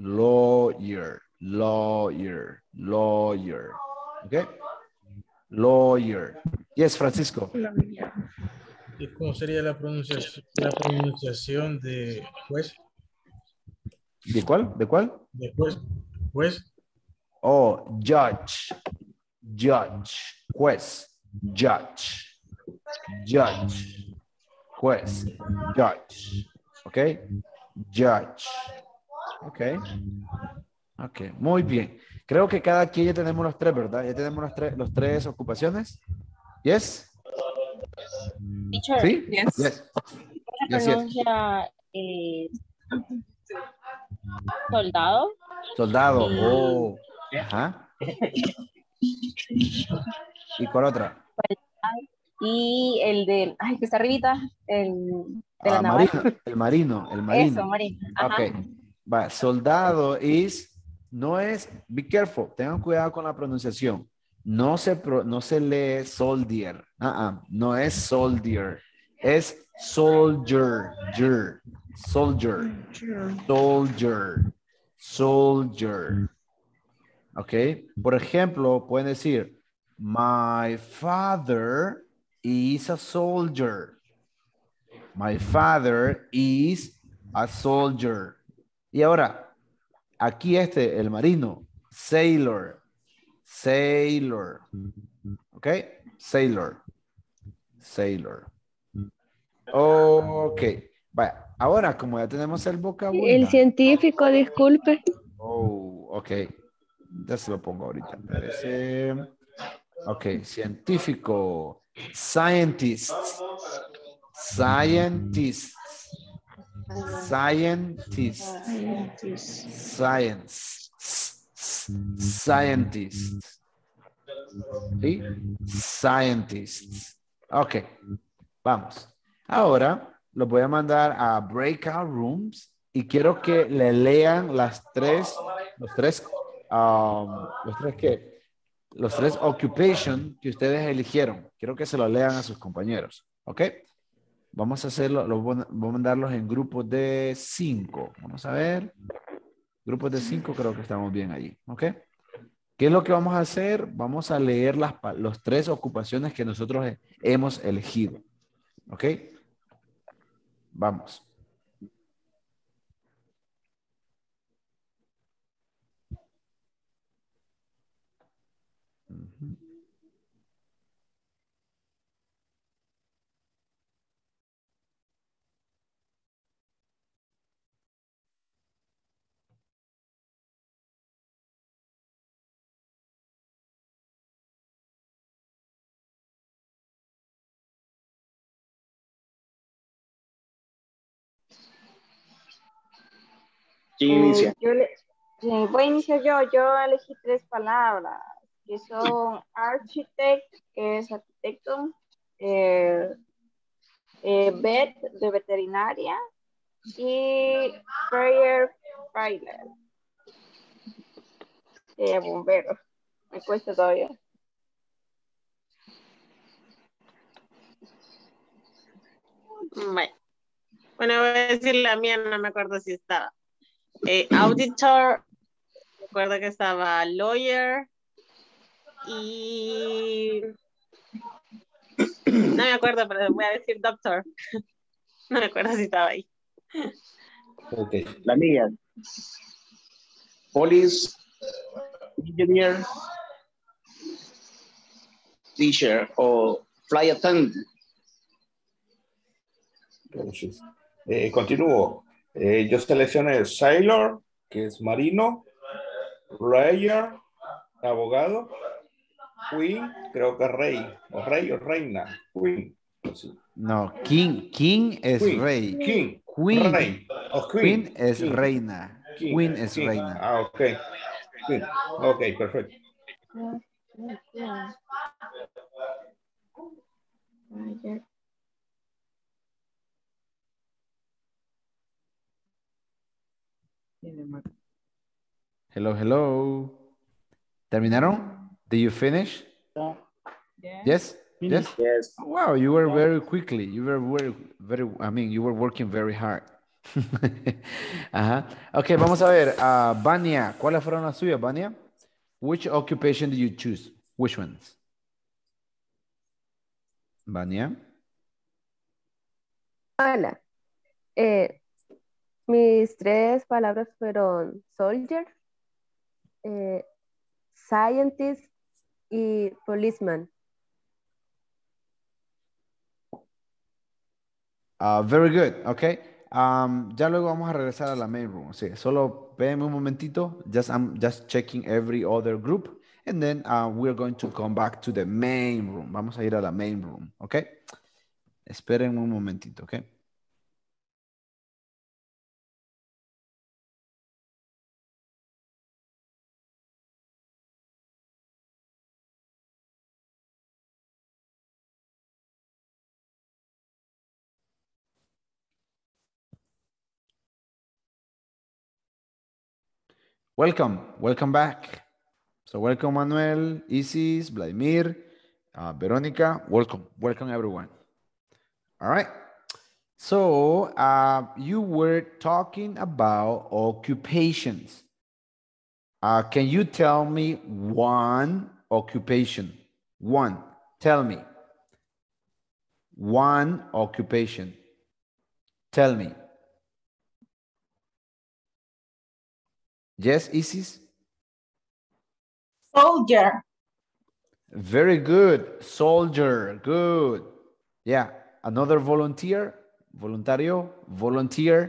¿Ok? Lawyer. Yes, Francisco. ¿Y cómo sería la pronunciación de juez? ¿De cuál? De juez. Juez. Oh, judge. Juez. Judge. Juez. Judge. ¿Ok? Judge. Ok, muy bien. Creo que cada quien ya tenemos los 3, ¿verdad? Ya tenemos los tres ocupaciones. ¿Yes? Teacher. ¿Sí? Yes. ¿Cómo se pronuncia soldado? Soldado. Oh. Ajá. ¿Y cuál otra? Y el de, que está arribita, el de la naval. El marino. Eso, marino. Ajá. Ok. Va, soldado no es, be careful, tengan cuidado con la pronunciación. No se lee soldier. No es soldier. Es soldier. Soldier. soldier. Ok. Por ejemplo, pueden decir, my father is a soldier. My father is a soldier. Y ahora, aquí el marino, sailor. Sailor. Ok. Sailor. Sailor. Ok. Vaya, ahora como ya tenemos el vocabulario. El científico, disculpe. Oh, ok. Ya se lo pongo ahorita. Parece. Ok, científico. Scientists. Scientists. Scientists. Science. Scientists. ¿Sí? Scientists. Ok. Vamos. Ahora los voy a mandar a breakout rooms y quiero que le lean los tres occupation que ustedes eligieron. Quiero que se lo lean a sus compañeros. ¿Ok? Vamos a hacerlo, voy a mandarlos en grupos de 5. Vamos a ver. Grupos de 5 creo que estamos bien allí. ¿Ok? ¿Qué es lo que vamos a hacer? Vamos a leer las 3 ocupaciones que nosotros hemos elegido. ¿Ok? Vamos. ¿Quién inicia? Voy a iniciar yo. Yo elegí 3 palabras, que son architect, que es arquitecto, vet, de veterinaria, y firefighter, bombero. Me cuesta todavía. Bueno, voy a decir la mía, no me acuerdo si estaba. Auditor, recuerdo que estaba lawyer y no me acuerdo, pero voy a decir doctor. No me acuerdo si estaba ahí. Ok, la mía. Police, engineer, teacher o flight attendant. Entonces, continúo. Yo seleccioné sailor, que es marino, lawyer, abogado, queen, creo que rey o reina, queen. Así. No, king es Queen, rey. king, Queen, rey. Oh, queen es king, reina. king, Queen es king. reina. Ah, ok. Queen. Ok, perfecto. Hello, hello. ¿Terminaron? Did you finish? Yes? Yes? Yes. Oh, wow, you were very quickly. You were very, you were working very hard. Ajá. Ok, vamos a ver. Vania, ¿cuáles fueron las suyas, Vania? Which occupation did you choose? Which ones? Vania. Hola. Mis 3 palabras fueron soldier, scientist y policeman. Very good, ok. Ya luego vamos a regresar a la main room. Sí, solo véanme un momentito. I'm just checking every other group. And then we're going to come back to the main room. Vamos a ir a la main room, ok. Esperen un momentito, ok. Welcome back. So welcome Manuel, Isis, Vladimir, Veronica, welcome everyone. All right. So you were talking about occupations. Can you tell me one occupation? One. Tell me. One occupation. Tell me. Yes, Isis? Soldier. Very good. Soldier. Good. Yeah. Another volunteer. Voluntario. Volunteer.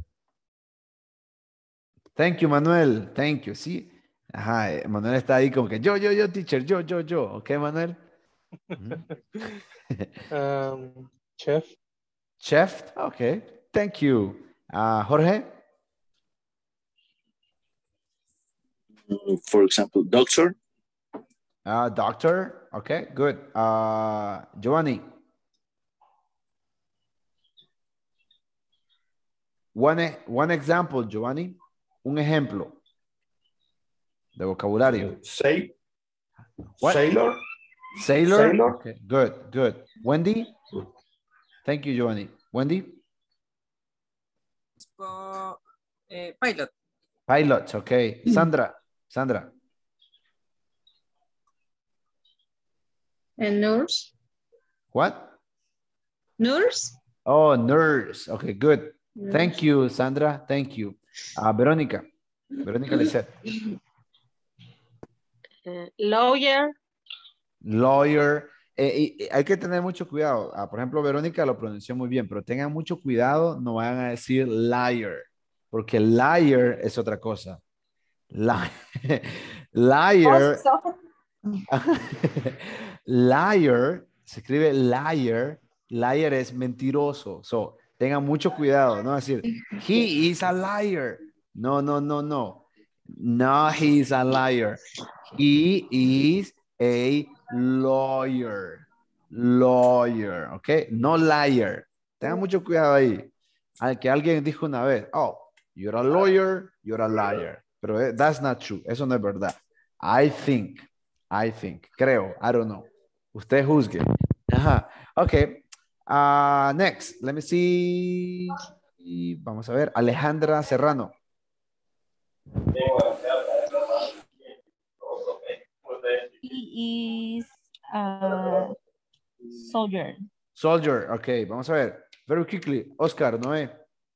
Thank you, Manuel. Thank you. Sí. Ajá. Manuel está ahí como que yo, teacher. Yo. Ok, Manuel. Chef. Chef. Okay. Thank you. Jorge. For example, doctor. Doctor. Okay, good. Giovanni. One example, Giovanni. Un ejemplo de vocabulario. What? Sailor. Sailor. Okay, good. Wendy. Thank you, Giovanni. Wendy. Pilot. Pilot. Okay. Sandra. And nurse. What? Nurse. Oh, nurse. Okay, good. Nurse. Thank you, Sandra. Thank you. Verónica. Verónica Lisette. Lawyer. Lawyer. Hay que tener mucho cuidado. Por ejemplo, Verónica lo pronunció muy bien, pero tengan mucho cuidado, no vayan a decir liar, porque liar es otra cosa. Liar. Liar, se escribe liar. Liar es mentiroso. So, tengan mucho cuidado, no decir, he is a liar. No. No, he is a liar. He is a lawyer. Lawyer, ¿ok? No liar. Tengan mucho cuidado ahí. Al que alguien dijo una vez, oh, you're a lawyer, you're a liar. Pero that's not true. Eso no es verdad. I think. Creo. I don't know. Usted juzgue. Ajá. Ok. Next. Let me see. Y vamos a ver. Alejandra Serrano. He is a soldier. Soldier. Ok. Vamos a ver. Very quickly. Oscar, Noé.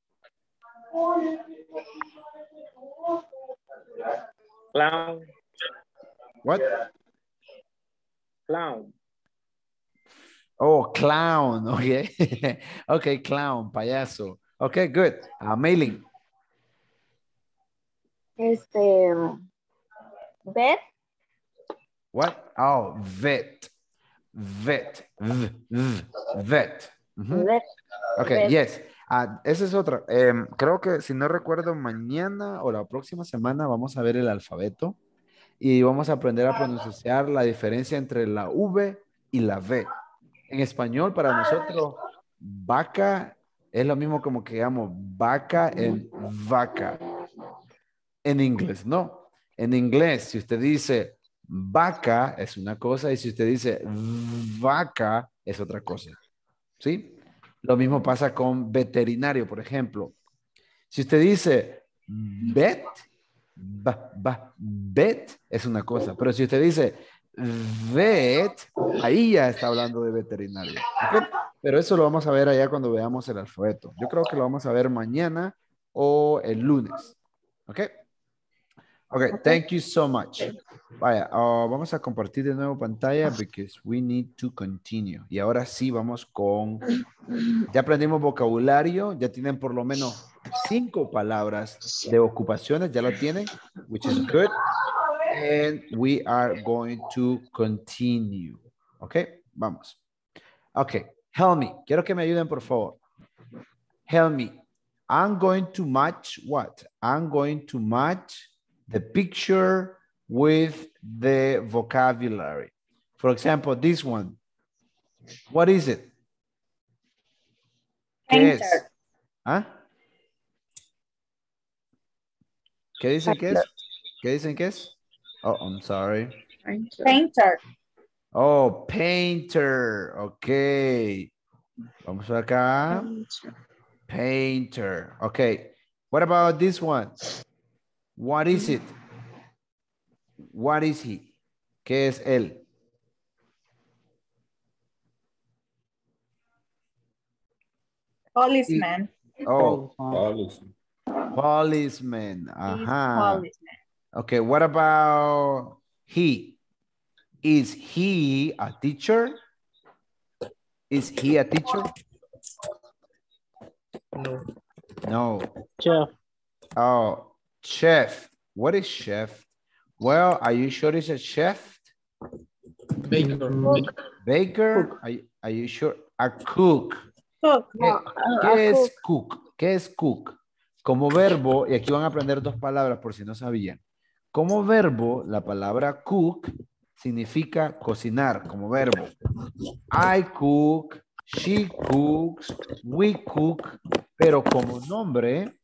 Clown. What? Clown. Oh, clown. Okay. Okay, clown, payaso. Okay, good. Mailing. Vet. What? Oh, vet. Vet. Vet. Vet. Okay, Vet. yes. Esa es otra. Creo que si no recuerdo, mañana o la próxima semana vamos a ver el alfabeto y vamos a aprender a pronunciar la diferencia entre la V y la V. En español, para nosotros, vaca es lo mismo como que digamos vaca en vaca. En inglés, no. En inglés, si usted dice vaca es una cosa y si usted dice vaca es otra cosa. ¿Sí? Lo mismo pasa con veterinario, por ejemplo. Si usted dice vet, vet es una cosa, pero si usted dice vet, ahí ya está hablando de veterinario. ¿Okay? Pero eso lo vamos a ver allá cuando veamos el alfabeto. Yo creo que lo vamos a ver mañana o el lunes. ¿Ok? Ok, thank you so much. Vaya, vamos a compartir de nuevo pantalla because we need to continue. Y ahora sí vamos con... Ya aprendimos vocabulario, ya tienen por lo menos 5 palabras de ocupaciones, ya lo tienen, which is good. And we are going to continue. Ok, vamos. Ok, help me. Quiero que me ayuden, por favor. Help me. I'm going to match what? I'm going to match the picture with the vocabulary. For example, this one. What is it? ¿Qué es? ¿Ah? ¿Qué dicen que es? ¿Qué dicen que es? Oh, I'm sorry. Painter. Oh, painter. Ok. Vamos acá. Painter. Ok. What about this one? What is it? What is he? ¿Qué es él? Policeman. Oh, Policeman. policeman. Ajá. Policeman. Okay, what about he? Is he a teacher? Is he a teacher? No. No. Chef. Oh, chef. What is chef? Well, are you sure it's a chef? Baker. Baker? Are you sure? A cook. Cook. ¿Qué es cook? ¿Qué es cook? Como verbo, y aquí van a aprender dos palabras por si no sabían. Como verbo, la palabra cook significa cocinar, como verbo. I cook, she cooks, we cook, pero como nombre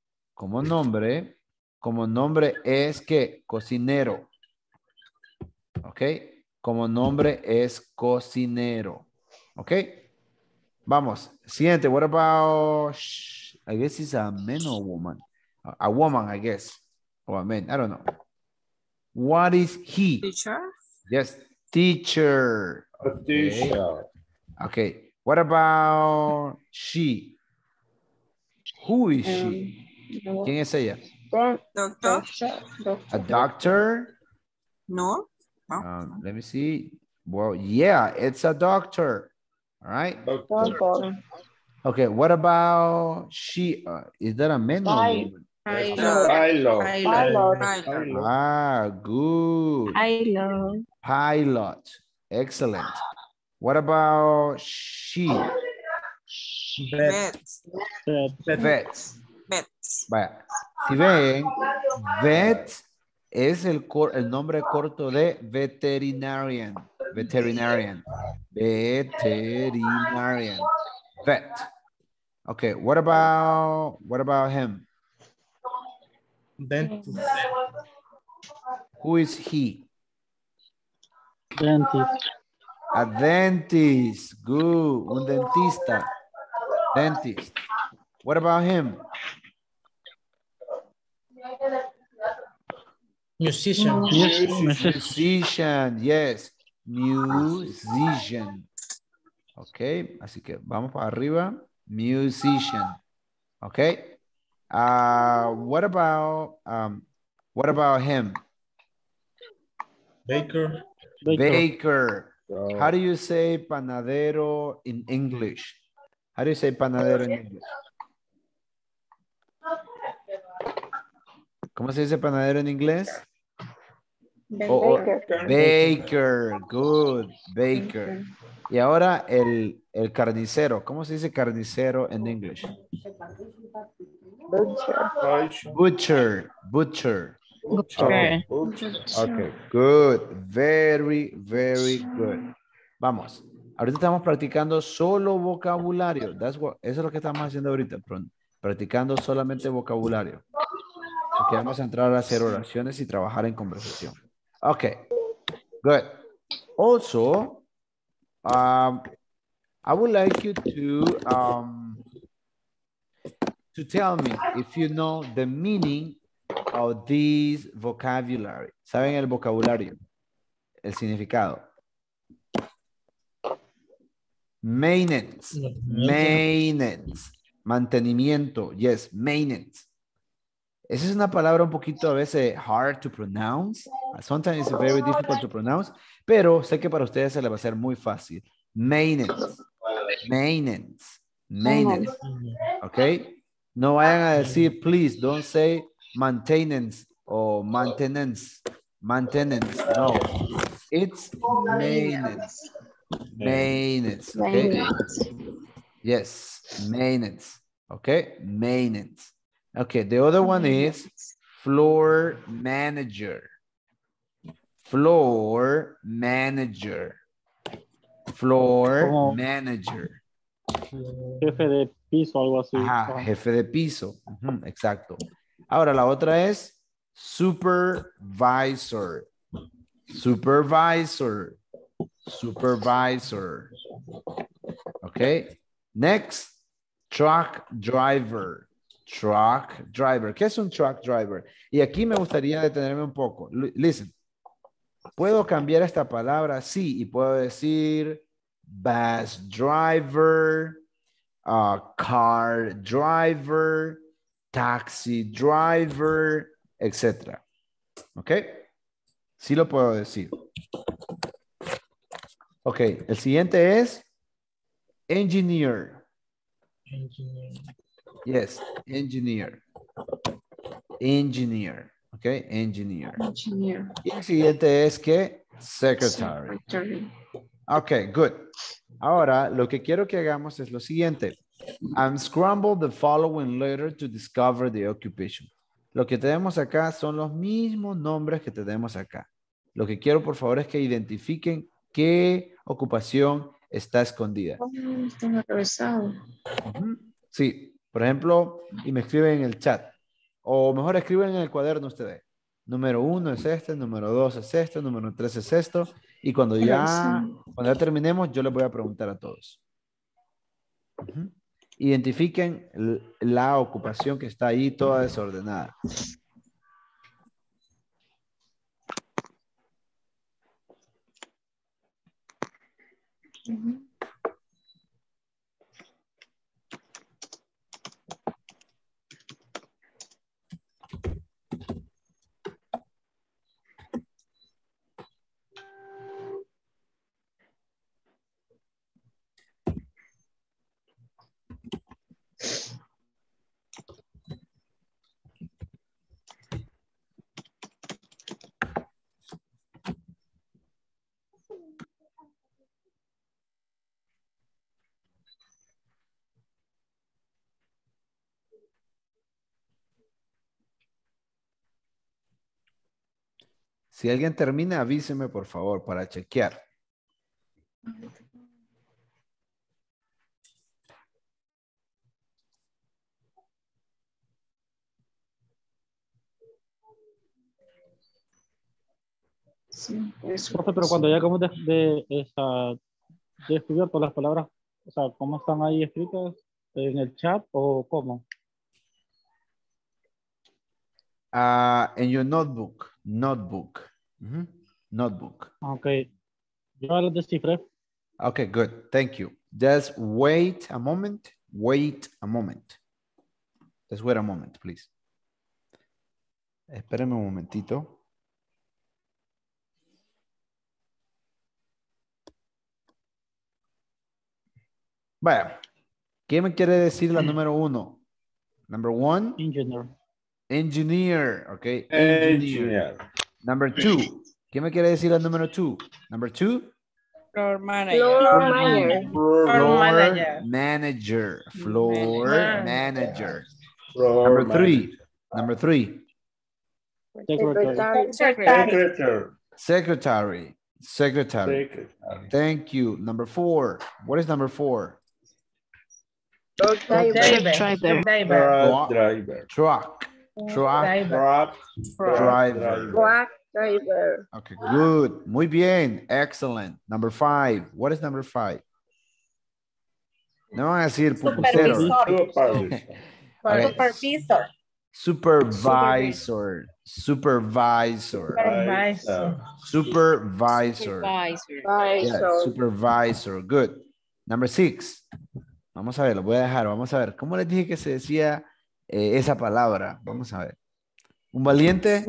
es que cocinero. ¿Ok? Como nombre es cocinero. ¿Ok? Vamos. Siguiente. What about, I guess it's a man or a woman. A woman, I guess. Or a man. I don't know. What is he? Teacher. Yes. Teacher. A teacher. Okay. What about she? Who is she? ¿Quién es ella? Doctor. A doctor? No. Let me see. Well, yeah, it's a doctor. All right. Okay, what about she? Is that a man or a woman? Pilot. Ah, good. Pilot. Excellent. What about she? Vet. Vet. Vaya, si ven, vet es el nombre corto de veterinarian. Veterinarian. Vet. Okay, what about him? Dentist. Who is he? Dentist. A dentist. Good. Un dentista. Dentist. What about him? Musician. Musician, yes. Musician. Ok, así que vamos para arriba. Musician. Ok. What about him? Baker. Baker. How do you say panadero in English? How do you say panadero in English? ¿Cómo se dice panadero en inglés? Baker. Good. Baker. Y ahora el carnicero. ¿Cómo se dice carnicero en inglés? Butcher. Okay. Okay. Good. Very, very good. Vamos. Ahorita estamos practicando solo vocabulario. Eso es lo que estamos haciendo ahorita. Practicando solamente vocabulario. Porque vamos a entrar a hacer oraciones y trabajar en conversación. Okay. Good. Also, I would like you to tell me if you know the meaning of this vocabulary. ¿Saben el vocabulario? El significado. Maintenance. Mantenimiento. Yes, maintenance. Esa es una palabra un poquito a veces hard to pronounce. Sometimes it's very difficult to pronounce. Pero sé que para ustedes se les va a ser muy fácil. Maintenance. ¿Ok? No vayan a decir, please, don't say maintenance o maintenance. No. It's maintenance. Okay? Yes, maintenance. Okay? Maintenance. Okay, the other one is floor manager. Floor manager. Jefe de piso, algo así. Ajá, jefe de piso. Exacto. Ahora la otra es supervisor. Okay. Next, truck driver. ¿Qué es un truck driver? Y aquí me gustaría detenerme un poco. Listen, ¿Puedo cambiar esta palabra? Sí, y puedo decir bus driver, car driver, taxi driver, etc. ¿Ok? Sí lo puedo decir. Ok, el siguiente es engineer. Yes, engineer. Engineer. Ok, engineer. Engineer. Y el siguiente es que secretary. Ok, good. Ahora, lo que quiero que hagamos es lo siguiente. Unscramble the following letter to discover the occupation. Lo que tenemos acá son los mismos nombres que tenemos acá. Lo que quiero, por favor, es que identifiquen qué ocupación está escondida. Están atravesados. Sí, por ejemplo, y me escriben en el chat. O mejor escriben en el cuaderno ustedes. Número 1 es este, número 2 es este, número 3 es esto. Y cuando ya terminemos, yo les voy a preguntar a todos. Identifiquen la ocupación que está ahí toda desordenada. Si alguien termina, avíseme por favor para chequear. Sí, eso. Profe, pero cuando ya acabamos de descubierto las palabras, o sea, ¿cómo están ahí escritas? ¿En el chat o cómo? In your notebook. Notebook. Notebook. Ok. Yo las descifré. Okay, good. Thank you. Just wait a moment. Wait a moment. Just wait a moment, please. Espérenme un momentito. Vaya. ¿Qué me quiere decir la número 1? Number 1. Engineer. Engineer. Okay. Engineer. Number 2. ¿Qué me quiere decir la número 2? Number 2. Floor manager. Floor manager. Floor manager. Floor manager. Number 3. Number 3. Secretary. Secretary. Thank you. Number 4. What is number 4? Driver. Truck. Driver. Okay, good. Muy bien. Excellent. Number 5. What is number 5? No van a decir pupusero. Supervisor. Supervisor. Supervisor. Supervisor. Yeah, supervisor. Good. Number 6. Vamos a ver, lo voy a dejar. Vamos a ver. ¿Cómo les dije que se decía esa palabra? Vamos a ver. ¿Un valiente?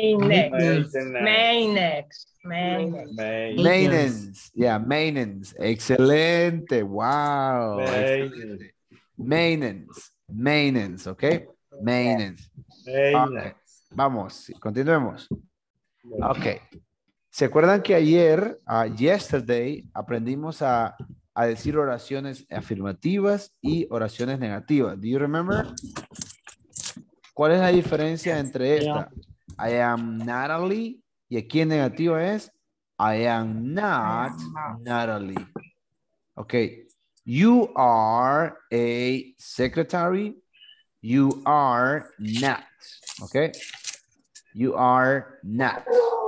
Maintenance. Yeah, maintenance. Excelente. Wow. Excelente. Maintenance. Maintenance, ¿ok? Maintenance. Okay. Vamos, continuemos. Ok. ¿Se acuerdan que ayer, yesterday, aprendimos a decir oraciones afirmativas y oraciones negativas? Do you remember? ¿Cuál es la diferencia entre esta? I am Natalie. Y aquí en negativa es I am not Natalie. Ok. You are a secretary. You are not. Ok. You are not.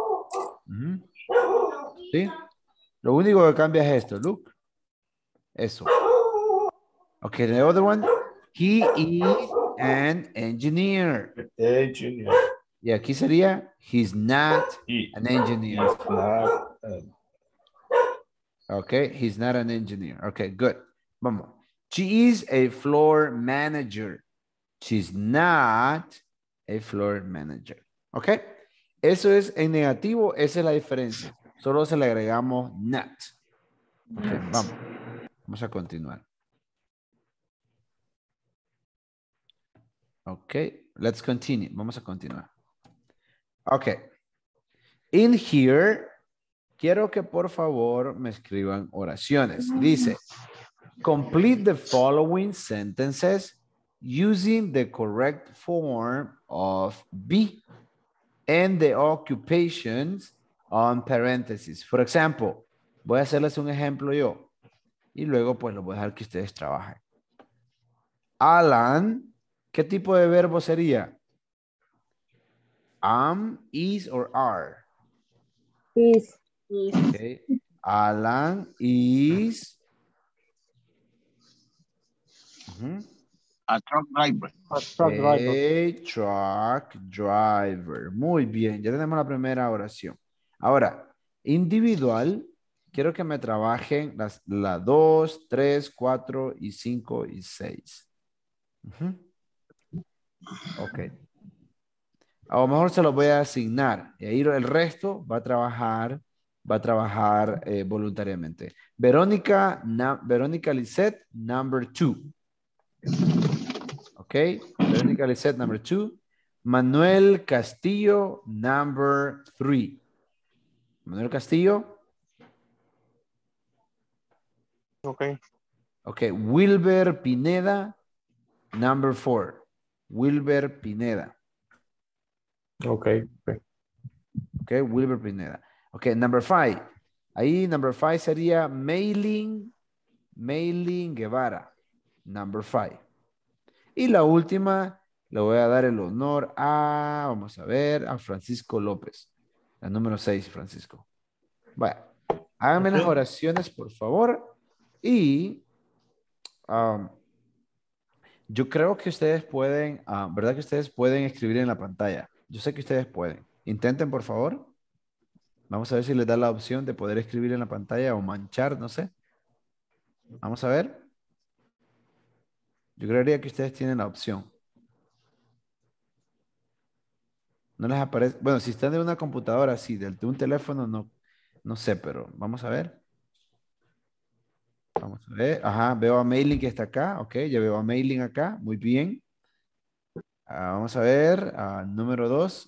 ¿Sí? Lo único que cambia es esto. Look. Eso. Ok, the other one. He is an engineer. Y aquí sería, he's not an engineer. He's not, Okay, he's not an engineer. Okay, good. Vamos. She is a floor manager. She's not a floor manager. Okay. Eso es en negativo, esa es la diferencia. Solo se le agregamos not. Okay, vamos. Vamos a continuar. Okay, let's continue. Vamos a continuar. Okay. In here, quiero que por favor me escriban oraciones. Dice, complete the following sentences using the correct form of be and the occupations on parentheses. For example, voy a hacerles un ejemplo yo y luego pues lo voy a dejar que ustedes trabajen. Alan, ¿qué tipo de verbo sería? Am, is, or are? Is. Okay. Alan is a truck driver. A truck driver. Muy bien, ya tenemos la primera oración. Ahora, individual, quiero que me trabajen la 2, 3, 4 y 5 y 6. Ok. A lo mejor se los voy a asignar y ahí el resto va a trabajar voluntariamente. Verónica Lisette, number 2. Ok. Verónica Lisette, number 2. Manuel Castillo, number 3. Manuel Castillo. Ok. Ok. Wilber Pineda, number 4. Wilber Pineda. Okay. Okay, Wilber Pineda. Okay, number 5. Ahí, number 5 sería Mailing Guevara. Number 5. Y la última, le voy a dar el honor a, vamos a ver, a Francisco López. La número 6, Francisco. Bueno, háganme las oraciones, por favor. Y yo creo que ustedes pueden, ¿verdad que ustedes pueden escribir en la pantalla? Yo sé que ustedes pueden. Intenten, por favor. Vamos a ver si les da la opción de poder escribir en la pantalla o manchar, no sé. Vamos a ver. Yo creería que ustedes tienen la opción. No les aparece. Bueno, si están de una computadora, sí. De un teléfono, no sé, pero vamos a ver. Vamos a ver. Ajá, veo a Mailing que está acá. Ok, ya veo a Mailing acá. Muy bien. Vamos a ver. Número 2.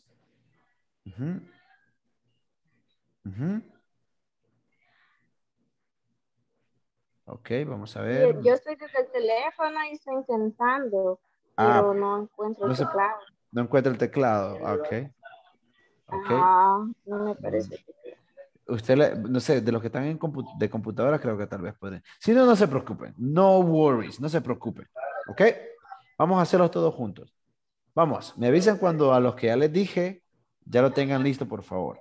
Ok, vamos a ver. Yo estoy desde el teléfono y estoy intentando, pero no encuentro el teclado. No encuentro el teclado. Ok. No me parece. Usted, no sé, de los que están de computadora, creo que tal vez pueden. Si no, no se preocupen. No worries, no se preocupen. ¿Ok? Vamos a hacerlos todos juntos. Vamos, me avisan cuando a los que ya les dije, ya lo tengan listo, por favor.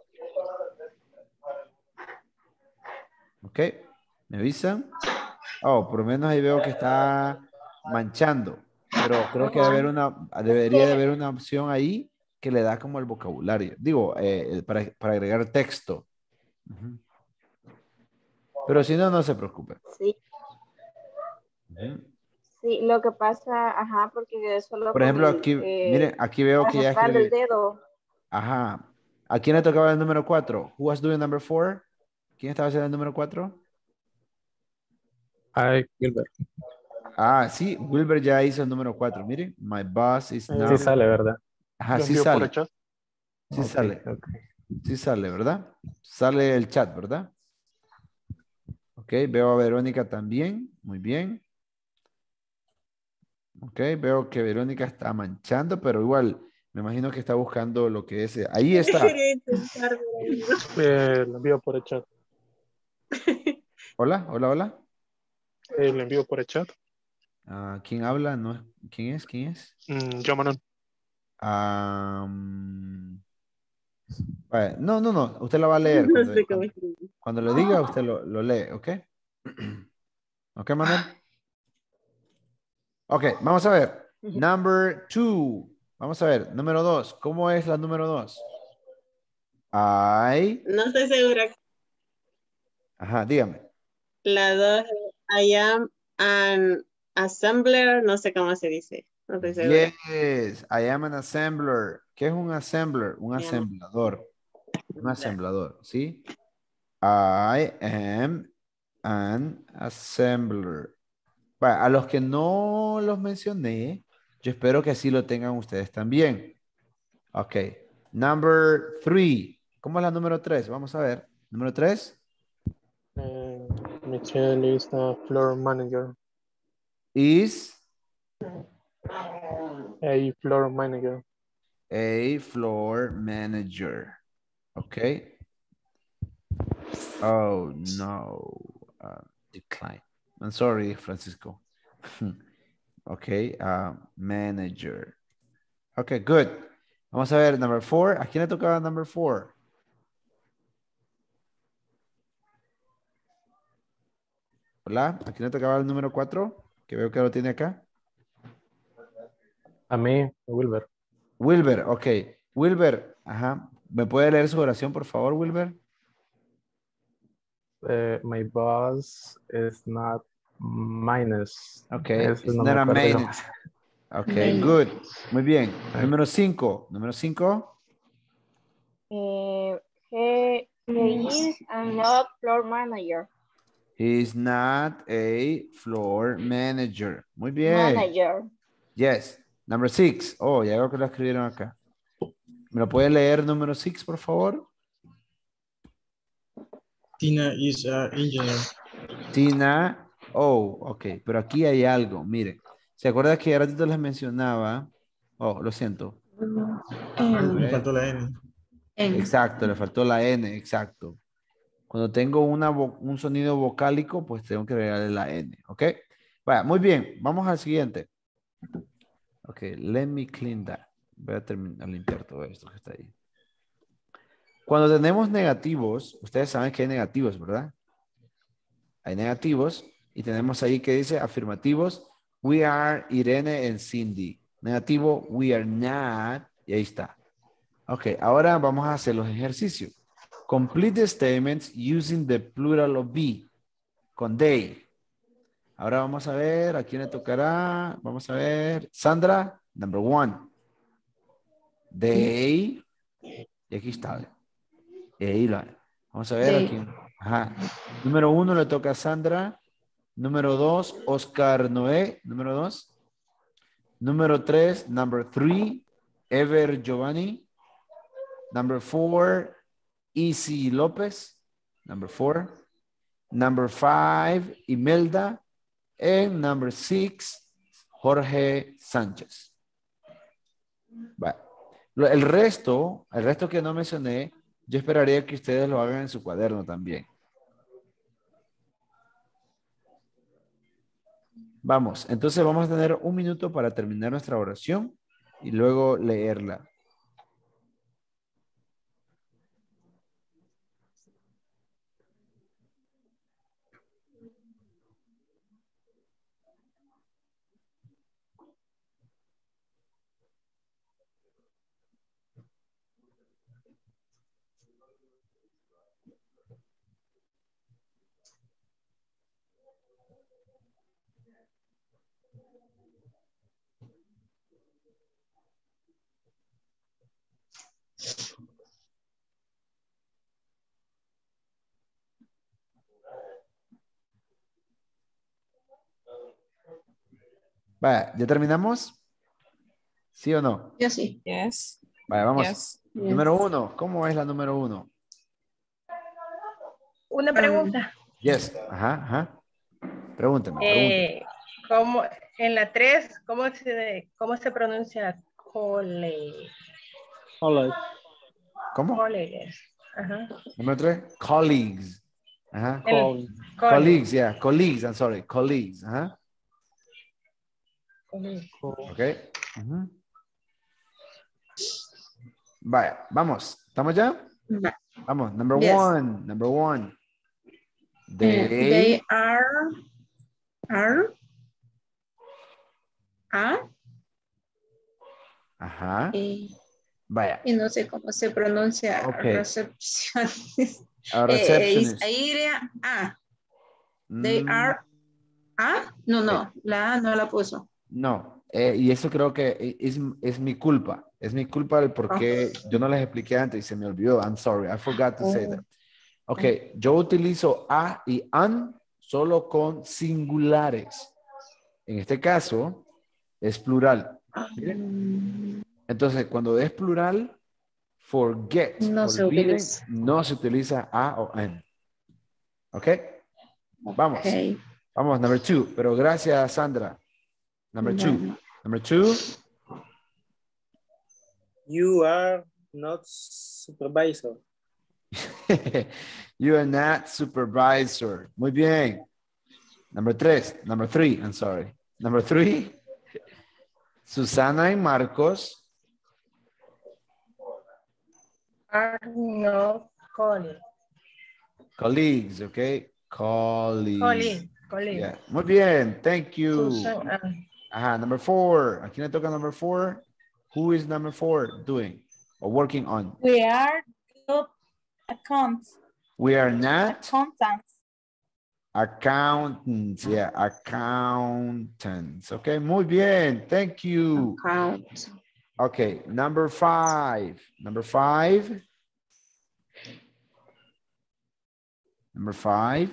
¿Ok? ¿Me avisan? Oh, por lo menos ahí veo que está manchando. Pero creo que debería de haber una opción ahí que le da como el vocabulario. Digo, para agregar texto. Pero si no, no se preocupe. Sí. Sí, lo que pasa, porque solo. Por ejemplo, aquí, miren, aquí veo que ya escribí. El dedo. Ajá. ¿A quién le tocaba el número 4? Who was doing number 4? ¿Quién estaba haciendo el número 4? Wilber. Sí, Wilber ya hizo el número 4. Miren, my boss is now. Sí sale, ¿verdad? Ajá, sí sale. Sí sale. Sí sale, ¿verdad? Sale el chat, ¿verdad? Ok, veo a Verónica también. Muy bien. Ok, veo que Verónica está manchando, pero igual me imagino que está buscando lo que es. Ahí está. Le envío por el chat. Hola. Le envío por el chat. ¿Quién habla? No, ¿quién es? Yo, Manuel. No. Usted la va a leer. Cuando le diga, usted lo lee, ¿ok? ¿Ok, Manuel? Ok, vamos a ver. Number 2. Vamos a ver, número 2. ¿Cómo es la número 2? No estoy segura. Ajá, dígame. La 2, I am an assembler, no sé cómo se dice. No estoy segura. Yes, I am an assembler. ¿Qué es un assembler? Un asemblador. Un asemblador, ¿sí? I am an assembler. Bueno, a los que no los mencioné, yo espero que así lo tengan ustedes también. Ok. Number 3. ¿Cómo es la número 3? Vamos a ver. Número 3. Michelle is the floor manager. Is A floor manager. a floor manager. Okay. Oh, no. Decline. I'm sorry, Francisco. Okay. Manager. Okay, good. Vamos a ver, number 4. ¿A quién le tocaba number 4? Hola, ¿a quién le tocaba el número 4? Que veo que lo tiene acá. A mí, Wilber. Wilber, ok. Wilber, ajá. ¿Me puede leer su oración, por favor, Wilber? My boss is not minus. Okay, Eso it's no not me a acuerdo yo. minus. Okay, good. Muy bien. Número 5. Número 5. He is not floor manager. He's not a floor manager. Muy bien. Manager. Yes. Number 6. Oh, ya veo que lo escribieron acá. ¿Me lo puede leer número 6, por favor? Tina is an engineer. Tina. Oh, ok. Pero aquí hay algo. Miren. ¿Se acuerda que a ratito les mencionaba? Oh, lo siento. Me faltó la N. Exacto, le faltó la N, exacto. Cuando tengo un sonido vocálico, pues tengo que agregarle la N, ¿ok? Vaya, muy bien, vamos al siguiente. Ok, let me clean that. Voy a terminar de limpiar todo esto que está ahí. Cuando tenemos negativos, ustedes saben que hay negativos, ¿verdad? Hay negativos y tenemos ahí que dice afirmativos. We are Irene and Cindy. Negativo, we are not. Y ahí está. Ok, ahora vamos a hacer los ejercicios. Complete the statements using the plural of be. Con they. Ahora vamos a ver a quién le tocará. Vamos a ver. Sandra, number 1. They. Y aquí está. Y ahí lo. Vamos a ver a quién. Ajá. Número 1 le toca a Sandra. Número 2, Oscar Noé. Número 2. Número 3, number 3, Ever Giovanni. Number 4, Easy López. Number 4. Number 5, Imelda. And number 6, Jorge Sánchez. Vale. El resto que no mencioné, yo esperaría que ustedes lo hagan en su cuaderno también. Vamos, entonces vamos a tener un minuto para terminar nuestra oración y luego leerla. Vaya, ¿ya terminamos? ¿Sí o no? Yo sí. Yes. Vaya, vamos. Yes. Número 1. ¿Cómo es la número 1? Una pregunta. Yes. Ajá, ajá. Pregúnteme. ¿Cómo, en la 3, cómo se pronuncia cole? College. ¿Cómo? Colleges. Ajá. Número 3. Colleagues. Ajá. Colleagues, yeah. Colleagues, I'm sorry. Colleagues. Ajá. Ok. Vaya, vamos. ¿Estamos ya? Vamos. Number 1. Number 1. They are Ajá. Vaya. Y no sé cómo se pronuncia recepcionist. Receptionist. They are No, la A no la puso. No, y eso creo que es mi culpa. Es mi culpa el por qué yo no les expliqué antes y se me olvidó. I'm sorry, I forgot to say that. Ok, yo utilizo a y an solo con singulares. En este caso, es plural. ¿Miren? Entonces, cuando es plural, forget, no se olviden, utiliza. no se utiliza a o an. ¿Ok? Vamos. Vamos, number 2. Pero gracias, Sandra. Number 2. Number 2. You are not supervisor. You are not supervisor. Muy bien. Number 3. Number 3, I'm sorry. Number 3. Susana y Marcos Are not colleagues, okay? Colleagues. Colleague. Yeah. Muy bien, thank you. Susan, Ajá, number 4. ¿A quién le toca number 4? Who is number 4 doing or working on? We are not accountants. We are not Accountants. accountants. Yeah, accountants. Okay, muy bien, thank you. Okay, number 5. Number 5. Number 5.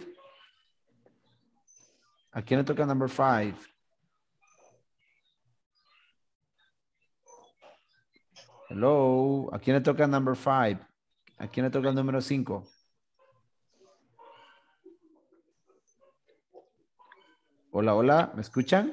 ¿A quién le toca number 5? Hello. ¿A quién le toca number 5? ¿A quién le toca el número 5? Hola, hola. ¿Me escuchan?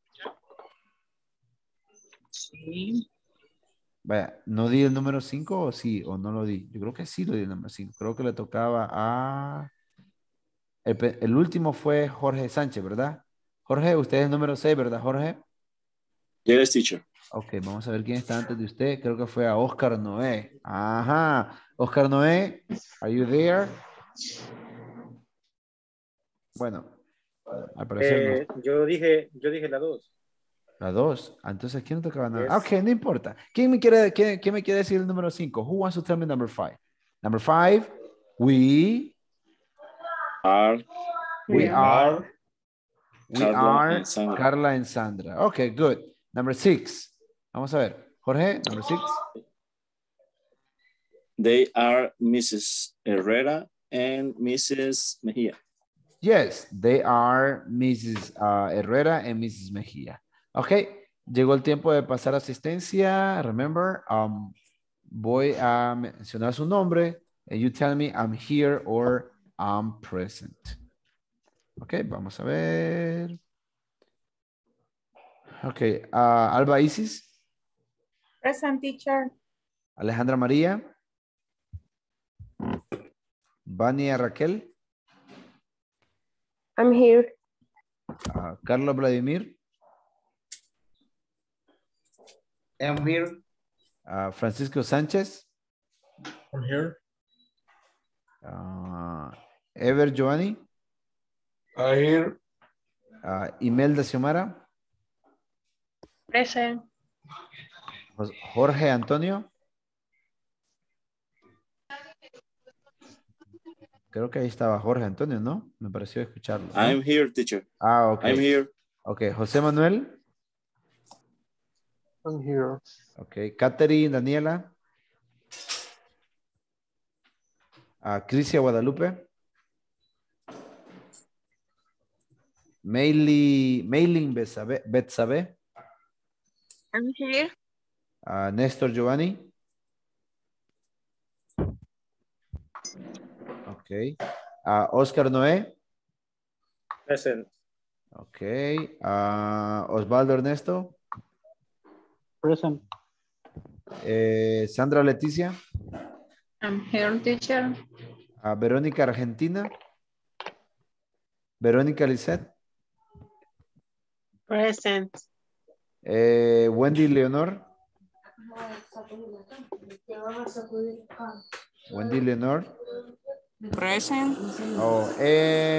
Sí. Vaya, ¿no di el número 5 o sí? ¿O no lo di? Yo creo que sí lo di el número 5. Creo que le tocaba a... El último fue Jorge Sánchez, ¿verdad? Jorge, usted es el número 6, ¿verdad, Jorge? Yes, teacher. Ok, vamos a ver quién está antes de usted. Creo que fue a Oscar Noé. Ajá. Oscar Noé, are you there? Bueno, al parecer no. Yo dije la 2. La 2. Entonces, ¿quién no tocaba nada? Yes. Ok, no importa. ¿Quién me quiere decir el número 5? Who wants to tell me number 5? Number 5, we are Carla and Sandra. Ok, good. Number 6. Vamos a ver. Jorge, number 6. They are Mrs. Herrera and Mrs. Mejia. Yes, they are Mrs. Herrera and Mrs. Mejia. Ok, llegó el tiempo de pasar asistencia. Remember, voy a mencionar su nombre and you tell me I'm here or I'm present. Ok, vamos a ver. Ok, Alba Isis. Present, teacher. Alejandra María. Vania Raquel. I'm here. Carlos Vladimir. I'm here. Francisco Sánchez. I'm here. Ever Giovanni. I'm here. Imelda Xiomara. Present. Jorge Antonio. Creo que ahí estaba Jorge Antonio, ¿no? Me pareció escucharlo, ¿no? I'm here, teacher. Ok. I'm here. Ok, José Manuel. I'm here. Ok, Catherine Daniela. Crisia Guadalupe. Mailing Betsabe. I'm here. Néstor Giovanni. Ok. Oscar Noé. Present. Ok. Osvaldo Ernesto. Present. Sandra Leticia. I'm here, teacher. Verónica Argentina. Verónica Lisset. Present. Wendy Leonor. Wendy Leonor. Present. Oh,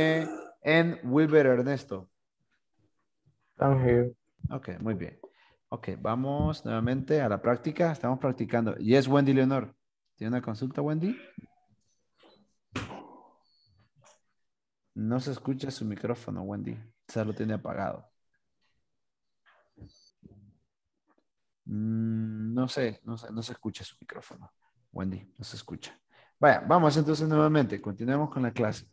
and Wilber Ernesto. I'm here. Ok, muy bien. Ok, vamos nuevamente a la práctica. Estamos practicando. Yes, Wendy Leonor. ¿Tiene una consulta, Wendy? No se escucha su micrófono, Wendy. Se lo tiene apagado. No sé, no se escucha su micrófono. Wendy, no se escucha. Vaya, vamos entonces nuevamente. Continuemos con la clase.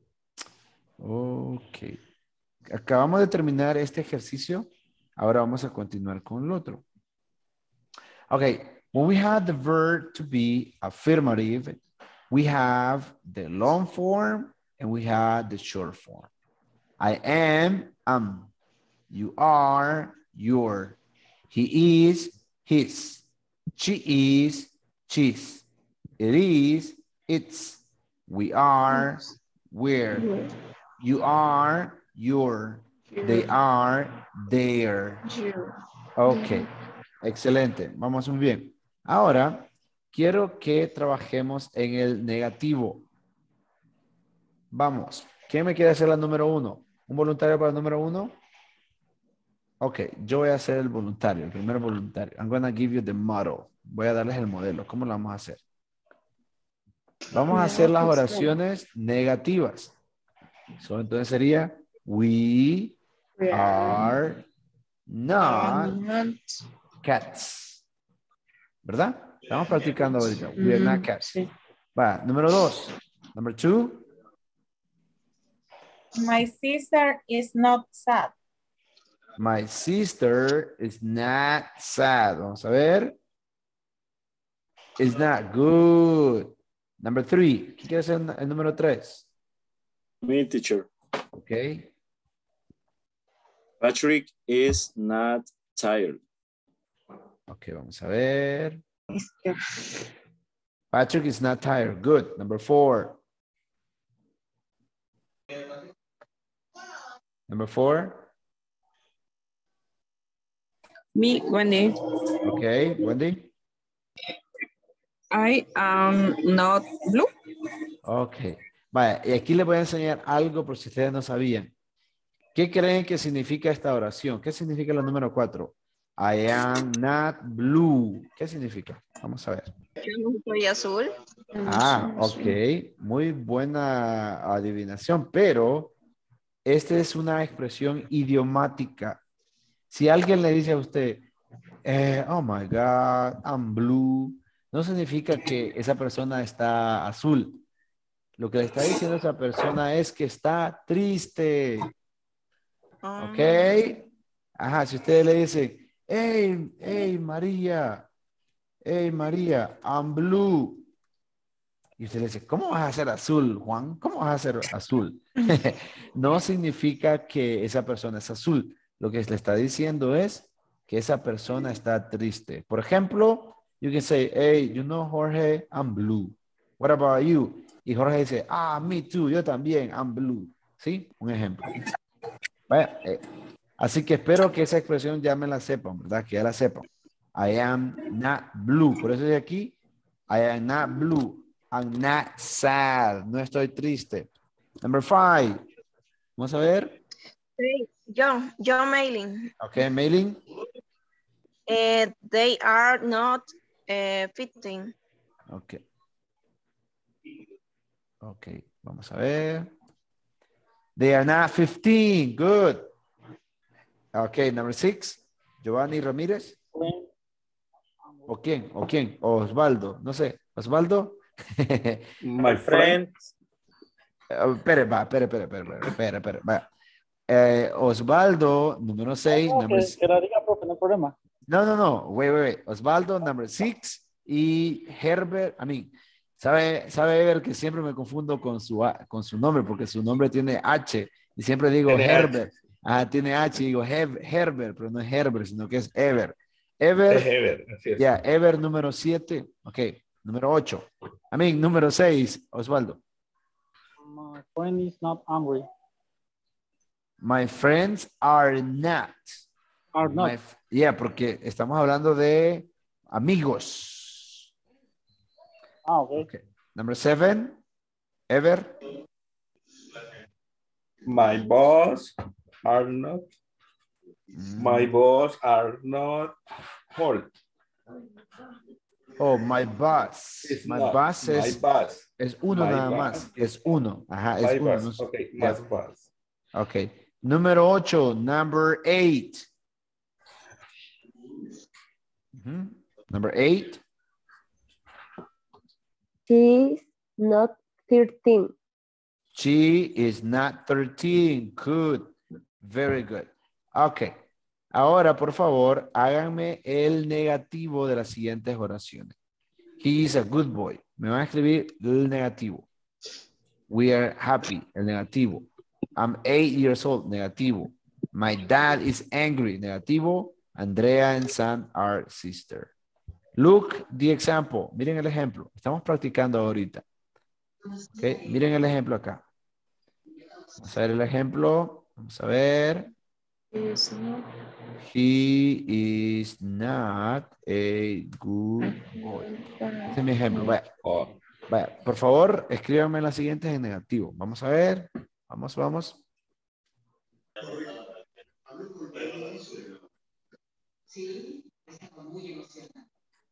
Ok. Acabamos de terminar este ejercicio. Ahora vamos a continuar con el otro. Okay, when we have the verb to be affirmative, we have the long form and we have the short form. I am, you are, your. He is, his. She is, she's. It is, it's. We are, we're. You are, your. They are, their. Ok, excelente. Vamos muy bien. Ahora, quiero que trabajemos en el negativo. Vamos. ¿Quién me quiere hacer la número 1? ¿Un voluntario para el número 1? Ok, yo voy a ser el voluntario, el primer voluntario. I'm going to give you the model. Voy a darles el modelo. ¿Cómo lo vamos a hacer? Vamos a hacer las oraciones negativas. Entonces sería, we are not cats. ¿Verdad? Estamos practicando ahorita. We are not cats. Va, número 2. Number 2. My sister is not sad. My sister is not sad. Vamos a ver. Is not good. Number 3. ¿Qué quiere ser el número 3? Me, teacher. Okay. Patrick is not tired. Ok, vamos a ver. Patrick is not tired. Good. Number 4. Number 4. Me, Wendy. Okay, Wendy. I am not blue. Ok. Vaya, y aquí les voy a enseñar algo por si ustedes no sabían. ¿Qué creen que significa esta oración? ¿Qué significa la número 4? I am not blue. ¿Qué significa? Vamos a ver. Yo no soy azul. Ah, ok. Muy buena adivinación, pero esta es una expresión idiomática. Si alguien le dice a usted, oh my God, I'm blue, no significa que esa persona está azul. Lo que le está diciendo esa persona es que está triste. ¿Ok? Ajá, si usted le dice, hey María, I'm blue. Y usted le dice, ¿cómo vas a ser azul, Juan? ¿Cómo vas a ser azul? No significa que esa persona es azul. Lo que le está diciendo es que esa persona está triste. Por ejemplo, you can say, hey, you know, Jorge, I'm blue. What about you? Y Jorge dice, me too, yo también, I'm blue. ¿Sí? Un ejemplo. Vaya, así que espero que esa expresión ya me la sepan, ¿verdad? Que ya la sepan. I am not blue. Por eso de aquí, I am not blue. I'm not sad. No estoy triste. Number 5. Vamos a ver. Sí, yo mailing. Ok, mailing. They are not 15. Ok. Ok, vamos a ver. They are not 15. Good. Ok, number 6. Giovanni Ramírez. ¿O quién? ¿O quién? Osvaldo. No sé. ¿Osvaldo? My friend. Espere. Va. Osvaldo, número 6. Que la diga, profe, no hay problema. No. Wait. Osvaldo, number 6. Y Herbert, ¿sabe Ever que siempre me confundo con su nombre porque su nombre tiene H y siempre digo Tiene Herbert. Tiene H y digo Herbert, pero no es Herbert, sino que es Ever. Ever. Es Ever, así es. Ya, Ever número 7. Ok, número 8. Número 6, Osvaldo. My friend is not angry. My friends are not. Are not. Porque estamos hablando de amigos. Okay. Number 7, Ever. My boss are not My boss are not whole. Oh, my bus. It's My not bus my es, bus. es uno My nada bus. más. Es uno. Ajá, es My uno. bus. No, Okay, yeah. my bus. Ok. Número 8, number 8. Number 8. She's not 13. She is not 13. Good. Very good. Ok. Ahora, por favor, háganme el negativo de las siguientes oraciones. He is a good boy. Me van a escribir el negativo. We are happy. El negativo. I'm 8 years old. Negativo. My dad is angry. Negativo. Andrea and Sam are sister. Look the example. Miren el ejemplo. Estamos practicando ahorita. Okay. Miren el ejemplo acá. Vamos a ver el ejemplo. Vamos a ver. He is not a good boy. Ese es mi ejemplo. Vaya. Vaya. Por favor, escríbanme las siguientes en negativo. Vamos a ver. Vamos, vamos. Sí, está muy emocionante.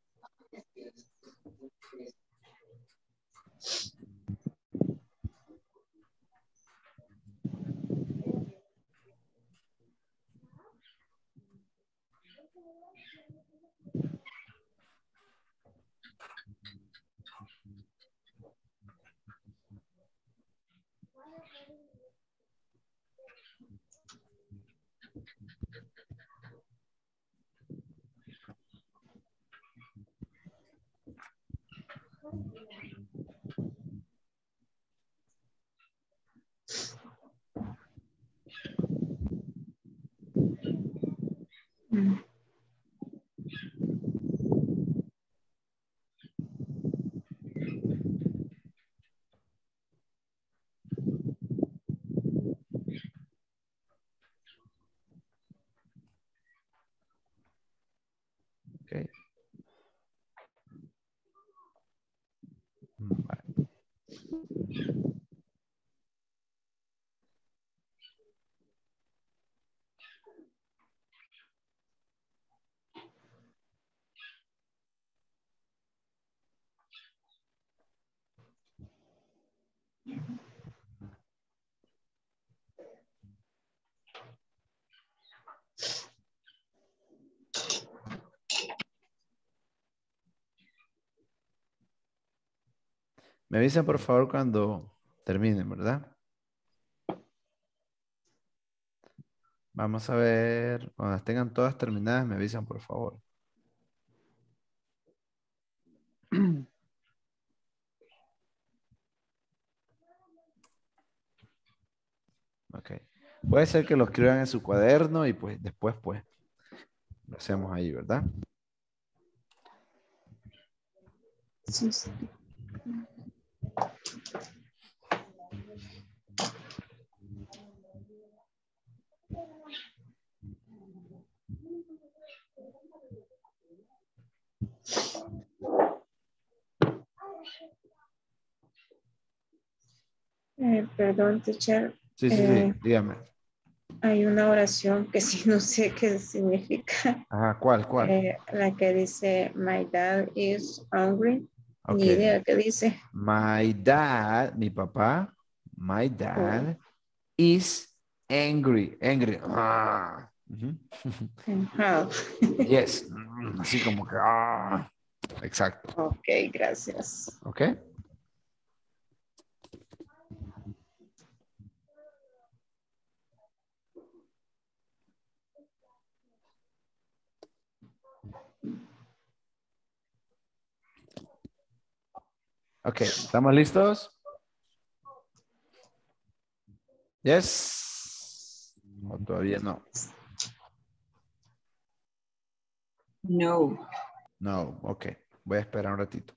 Okay. Me avisan por favor cuando terminen, ¿verdad? Vamos a ver, cuando las tengan todas terminadas, me avisan por favor. Ok. Puede ser que lo escriban en su cuaderno y pues después pues lo hacemos ahí, ¿verdad? Sí, sí. Perdón, teacher. Sí, sí, sí, dígame. Hay una oración que sí no sé qué significa. Ajá, ¿cuál? La que dice, my dad is hungry. Ok. Ni idea qué dice. My dad, mi papá, my dad is angry. Angry. Ah. Enojado. Yes. Así como que. Ah. Exacto. Ok, gracias. Ok. Ok, ¿estamos listos? Yes. O todavía no. No. No, ok. Voy a esperar un ratito.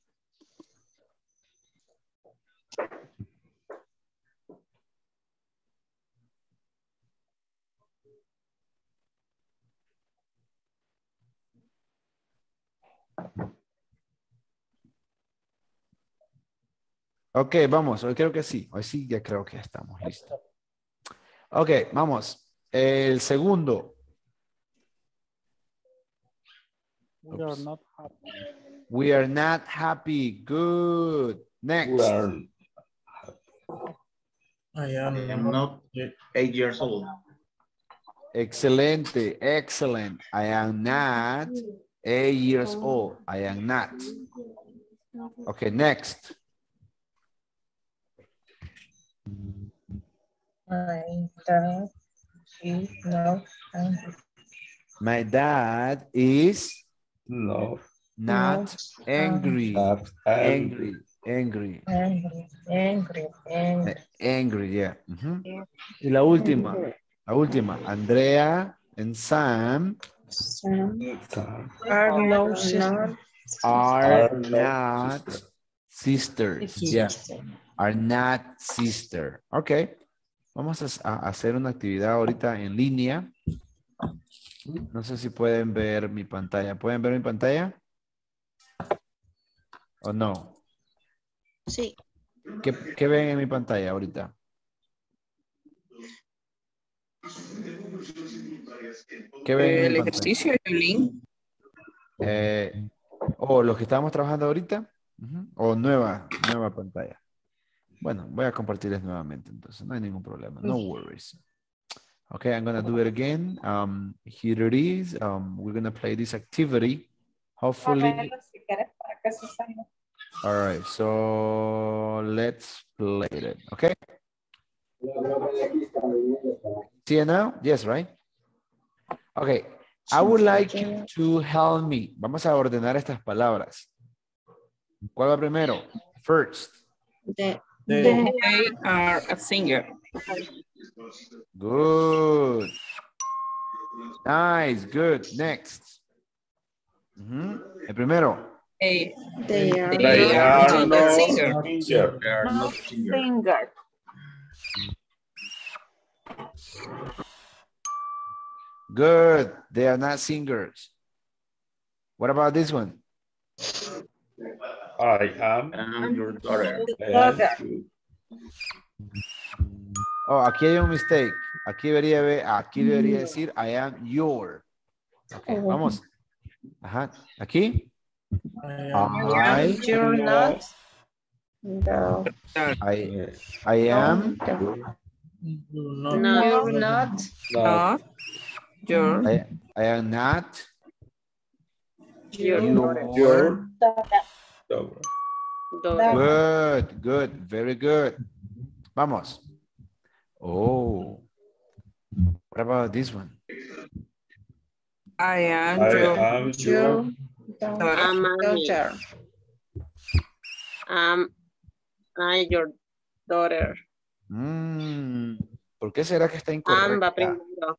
Ok, vamos. Hoy creo que sí. Hoy sí ya creo que estamos listos. Ok, vamos. El segundo. We are not happy. We are not happy. Good. Next. We are I am not 8 years old. Excelente. Excellent. I am not 8 years old. I am not. Okay, next. My dad is no. Not angry. Not Angry. Angry. Angry, yeah. Y la última. La última. Andrea and Sam Are not sisters. Yeah. Are not sister. Ok. Vamos a hacer una actividad ahorita en línea. No sé si pueden ver mi pantalla. ¿Pueden ver mi pantalla? ¿O no? Sí. ¿Qué ven en mi pantalla ahorita? ¿Qué ven en El mi ejercicio, el link. ¿O los que estamos trabajando ahorita? ¿O nueva pantalla? Bueno, voy a compartirles nuevamente, entonces no hay ningún problema. No worries. Okay, I'm going to do it again. Here it is. We're going to play this activity. Hopefully. All right, so let's play it, okay? See it now? Yes, right? Okay, I would like you to help me. Vamos a ordenar estas palabras. ¿Cuál va primero? First. They are a singer. Good. Nice, good. Next. El primero. They are not not singer. singer. They are not singer. Good. They are not singers. What about this one? I am your daughter. Oh, aquí hay un mistake. Aquí debería decir I am your. Okay, vamos. Ajá. Aquí. You're not. No. I am. No, you're not. No. Your. I am not. your Good, good, very good. Vamos. Oh. What about this one? I am your daughter. I'm your daughter. ¿Por qué será que está incorrecto? Va primero.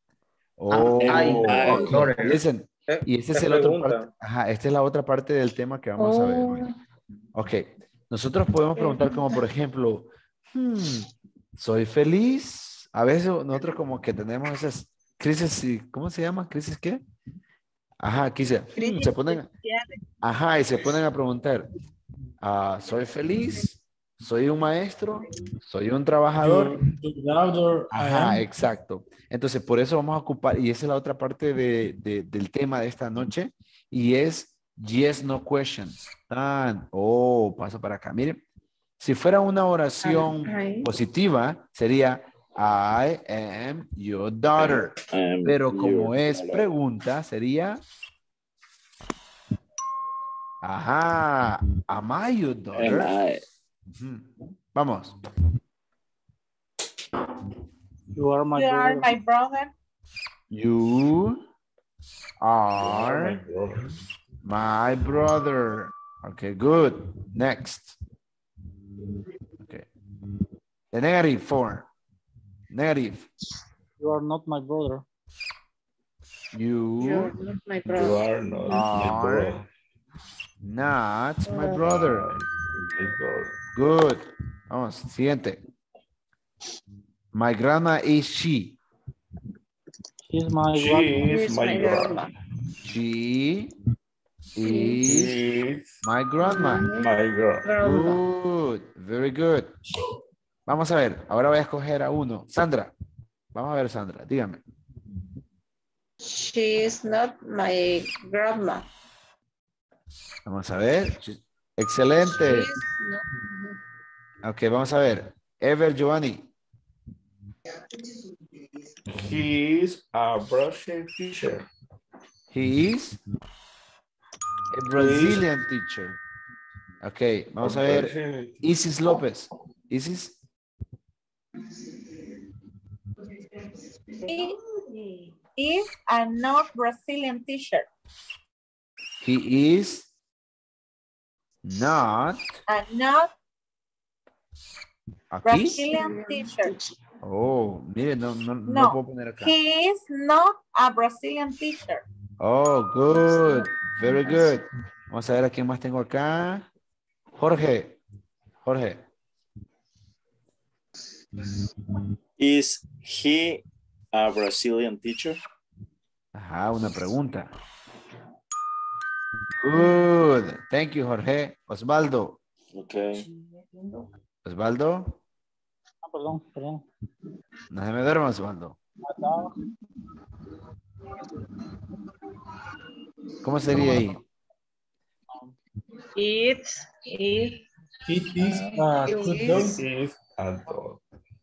Listen. Y esta es el otro parte. Ajá, esta es la otra parte del tema que vamos a ver hoy. Ok. Nosotros podemos preguntar como, por ejemplo, ¿soy feliz? A veces nosotros como que tenemos esas crisis, ¿cómo se llama? ¿Crisis qué? Ajá, aquí se ponen, ajá, y se ponen a preguntar, ¿soy feliz? ¿Soy un maestro? ¿Soy un trabajador? Ajá, exacto. Entonces, por eso vamos a ocupar, y esa es la otra parte del tema de esta noche, y es yes, no questions. Paso para acá. Miren, si fuera una oración positiva, sería I am your daughter. Pero como es pregunta, sería ajá, am I your daughter? Vamos. You are my brother. You are my brother. Okay, good. Next. Okay. The negative form. Negative. You are not my brother. You are not my brother. You are not my brother. Not my brother. Good. Vamos, siguiente. My grandma is she. She's my grandma. She is my grandma. My grandma. Good. Very good. Vamos a ver. Ahora voy a escoger a uno. Sandra. Vamos a ver, Sandra. Dígame. She is not my grandma. Vamos a ver. Excelente. Is not. Ok, vamos a ver. Ever Giovanni. He is a Brazilian teacher. He is a Brazilian teacher. Ok, vamos a ver. Isis López. Isis. He is a not Brazilian teacher. He is not. A not Aquí. Brazilian teacher. Oh, mire, no No, puedo poner acá. he is not a Brazilian teacher. Oh, good. Very good. Vamos a ver a quién más tengo acá. Jorge. Jorge. Is he a Brazilian teacher? Ajá, una pregunta. Good. Thank you, Jorge. Osvaldo. Okay. Osvaldo. Ah, perdón. No se me duerma, Osvaldo. ¿Cómo sería ahí? It is a good dog.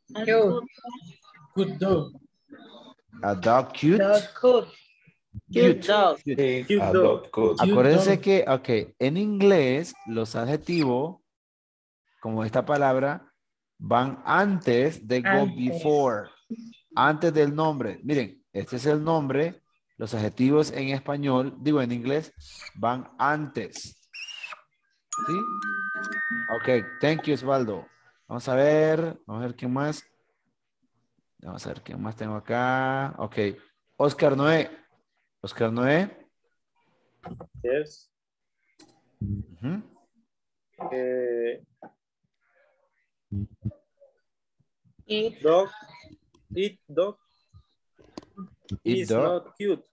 Good dog. A dog cute. Good. Cute. Dog. Is a dog good. Acuérdense que, ok, en inglés los adjetivos, como esta palabra, van antes de go Antes. before, antes del nombre. Miren, este es el nombre, los adjetivos en español, digo en inglés, van antes. ¿Sí? Ok, thank you, Osvaldo. Vamos a ver quién más. Vamos a ver quién más tengo acá. Ok, Oscar Noé. Oscar Noé. Yes. Ujú. It Dog. Eat dog. Eat Is dog. not cute.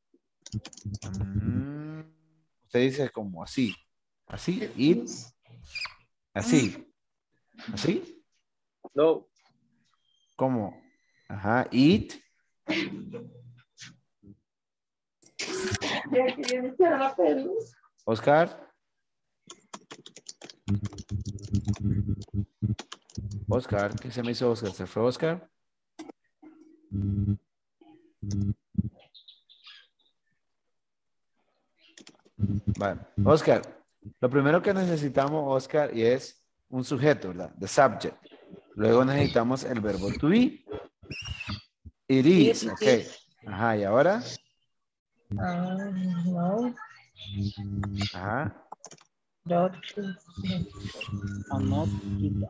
Usted dice como así. Así. Eat. Así. ¿Así? No. ¿Cómo? Ajá. Eat. Oscar. Oscar, ¿qué se me hizo Oscar? ¿Se fue Oscar? Vale. Oscar, lo primero que necesitamos, Oscar, y es un sujeto, ¿verdad? The subject. Luego necesitamos el verbo to be. It is, ok. Ajá, ¿y ahora? no. Ajá. Dog. A not cute dog.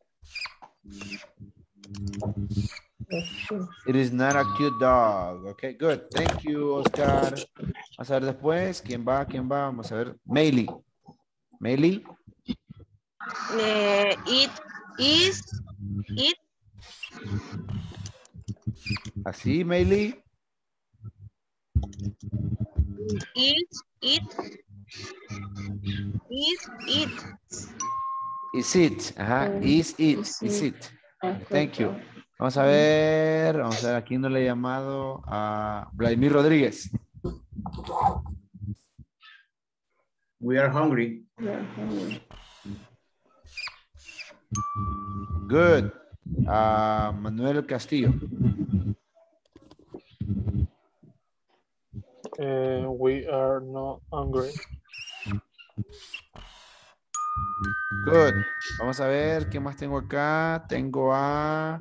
It is not a cute dog. Okay, good. Thank you, Oscar. Vamos a ver después. ¿Quién va? Vamos a ver. Meili. Meili. It is. It Así, Meili. is. It is. It. Is it. Ajá. Is it. Is it. Thank you. Vamos a ver a quién no le he llamado. A Vladimir Rodríguez. We are hungry. Good. Manuel Castillo. We are not hungry. Good. Vamos a ver qué más tengo acá. Tengo a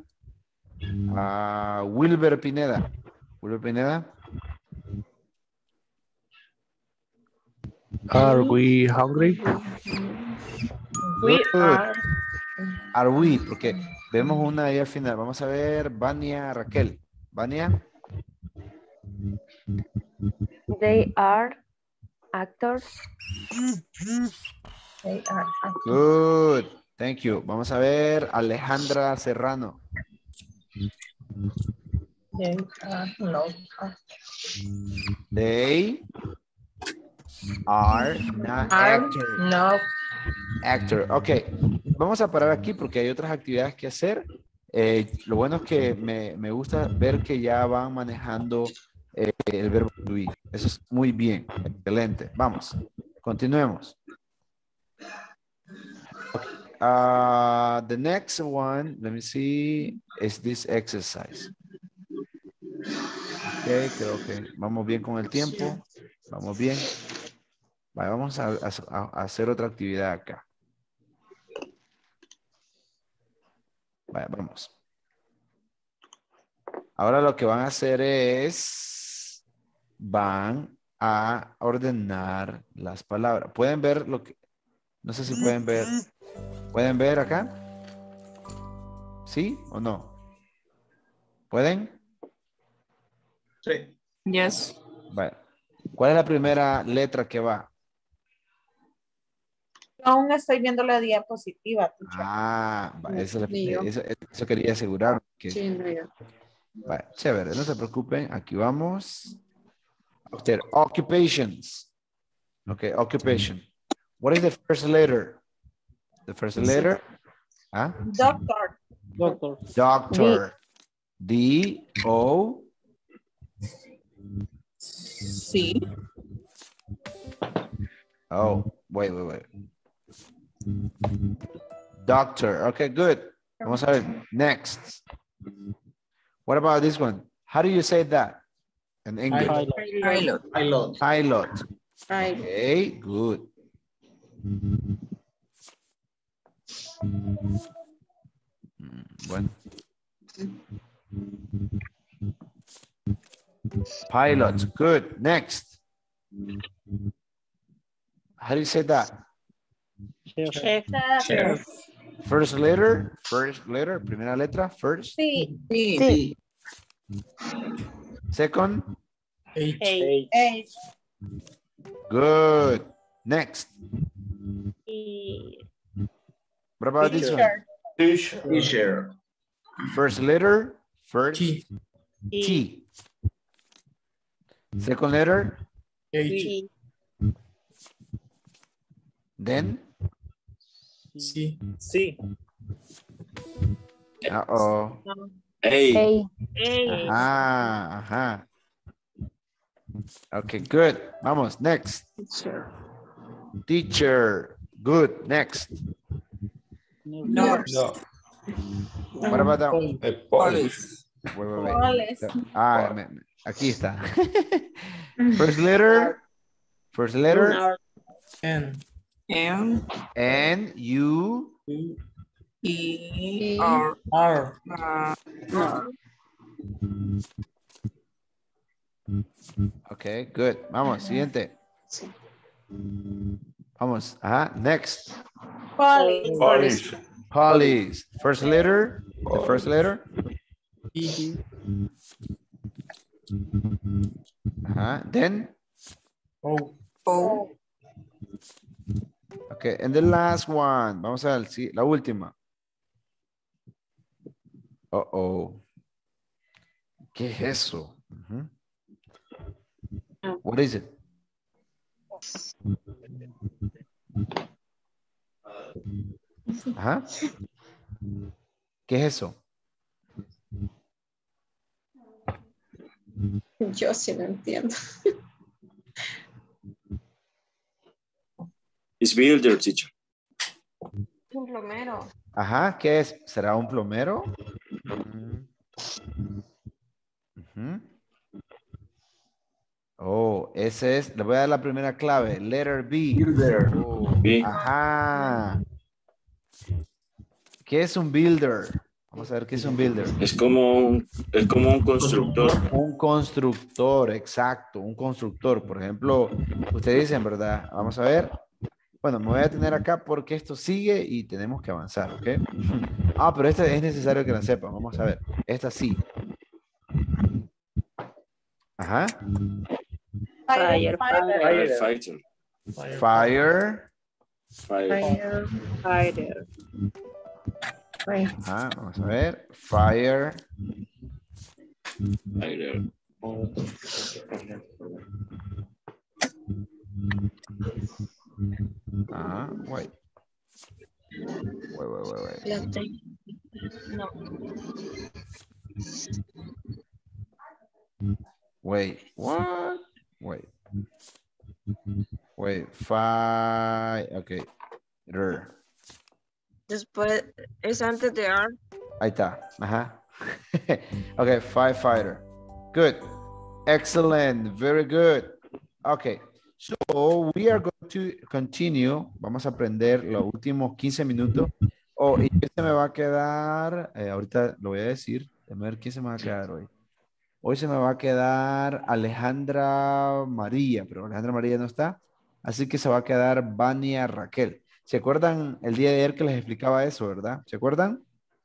Wilber Pineda. Wilber Pineda. Are we hungry? We Good. are. Are we? Porque vemos una ahí al final. Vamos a ver. Vania Raquel. Vania. They are actors. They are. Good. Thank you. Vamos a ver. Alejandra Serrano. They are not. They are not Are actors. not. Actor. Ok. Vamos a parar aquí porque hay otras actividades que hacer. Lo bueno es que me gusta ver que ya van manejando el verbo to be. Eso es muy bien. Excelente. Vamos. Continuemos. Okay. The next one, let me see, is this exercise. Ok, creo que vamos bien con el tiempo. Vamos bien. Vale, vamos a hacer otra actividad acá. Vale, vamos. Ahora lo que van a hacer es, van a ordenar las palabras. ¿Pueden ver lo que, no sé si pueden ver? ¿Pueden ver acá? ¿Sí o no? ¿Pueden? Sí. Yes. Vale. ¿Cuál es la primera letra que va? Aún estoy viendo la diapositiva, teacher. Ah, va, eso Yo. quería asegurar. Que, Sí, no, yo. vale, chévere, no se preocupen. Aquí vamos. After occupations. Okay, occupation. What is the first letter? The first letter? Huh? Doctor. Doctor. Doctor. D-O. Sí. Oh, wait. Doctor. Okay, good. Vamos a ver. Next. What about this one? How do you say that in English? Pilot. Pilot. Pilot. Right. Okay, good. Bueno. Pilot, good. Next. How do you say that? Chef. First letter, primera letra, first. Sí. Sí. Second, H. good. Next. What about this one? Teacher. First letter, first T. Second letter, H. then. Sí. Uh-oh. Hey. Ajá. Okay, good. Vamos, next. Teacher. Good. Next. Nurse. No. What about that? Police. Wait. Aquí está. First letter. M. U. E. R. Okay, good. Vamos, siguiente. Vamos. Ajá, next. Police. First letter. The first letter. Ajá, then. O. Okay, and the last one. Vamos a ver, sí, la última. Uh-oh. ¿Qué es eso? What is it? Ajá. ¿Qué es eso? Yo sí lo entiendo. It's builder, teacher. Un plomero. Ajá, ¿qué es? ¿Será un plomero? Oh, ese es, le voy a dar la primera clave, letter B. Builder. Oh, B. ajá. ¿Qué es un builder? Vamos a ver qué es un builder. Es como un constructor. Un constructor, exacto, un constructor. Por ejemplo, ustedes dicen, ¿verdad? Vamos a ver. Bueno, me voy a tener acá porque esto sigue y tenemos que avanzar, ¿ok? Ah, pero esta es necesario que la sepan. Vamos a ver. Esta sí. Ajá. Firefighter. Fire. Ajá, vamos a ver. Fire. Ah, wait. No. Wait, what? Wait. Wait, five. Okay. Después es antes de are. Ahí está. Ajá. Okay, firefighter. Good. Excellent. Very good. Okay. So we are going to continue. Vamos a aprender los últimos 15 minutos. Oh, y este me va a quedar, ahorita lo voy a decir. Déjame ver quién se me va a quedar hoy. Hoy se me va a quedar Alejandra María, pero Alejandra María no está. Así que se va a quedar Vania Raquel. ¿Se acuerdan el día de ayer que les explicaba eso, verdad? ¿Se acuerdan?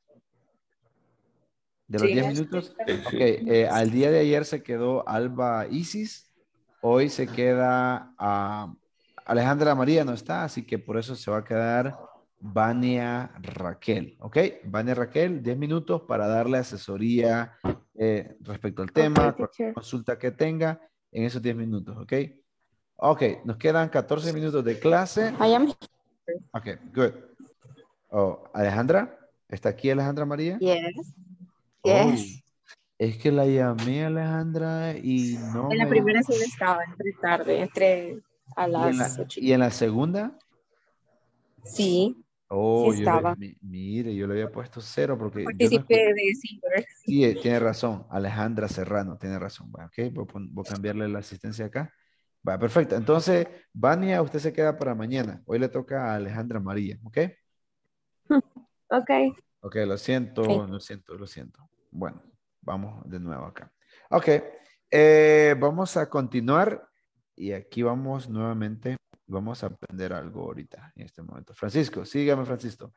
De los 10 minutos. Ok, al día de ayer se quedó Alba Isis. Hoy se queda Alejandra María no está, así que por eso se va a quedar Vania Raquel. Ok, Vania Raquel, 10 minutos para darle asesoría respecto al tema, cualquier consulta que tenga en esos 10 minutos. Ok, ok, nos quedan 14 minutos de clase. Ok, good. Oh, Alejandra, ¿está aquí Alejandra María? Yes. Oh, Yes. es que la llamé Alejandra y no En la me... primera sí estaba, entre tarde, entre a las 8. ¿Y en la segunda? Sí, Oh, sí estaba. mire, yo le había puesto 0 porque yo no Participé de Silver. Sí, tiene razón, Alejandra Serrano, tiene razón. Va, ok, voy a cambiarle la asistencia acá. Va, perfecto. Entonces, Vania, usted se queda para mañana. Hoy le toca a Alejandra María, ¿ok? Ok. Ok, lo siento, Ok. lo siento. Bueno, vamos de nuevo acá. Ok, vamos a continuar y aquí vamos nuevamente. Vamos a aprender algo ahorita, en este momento. Francisco, sígame, Francisco.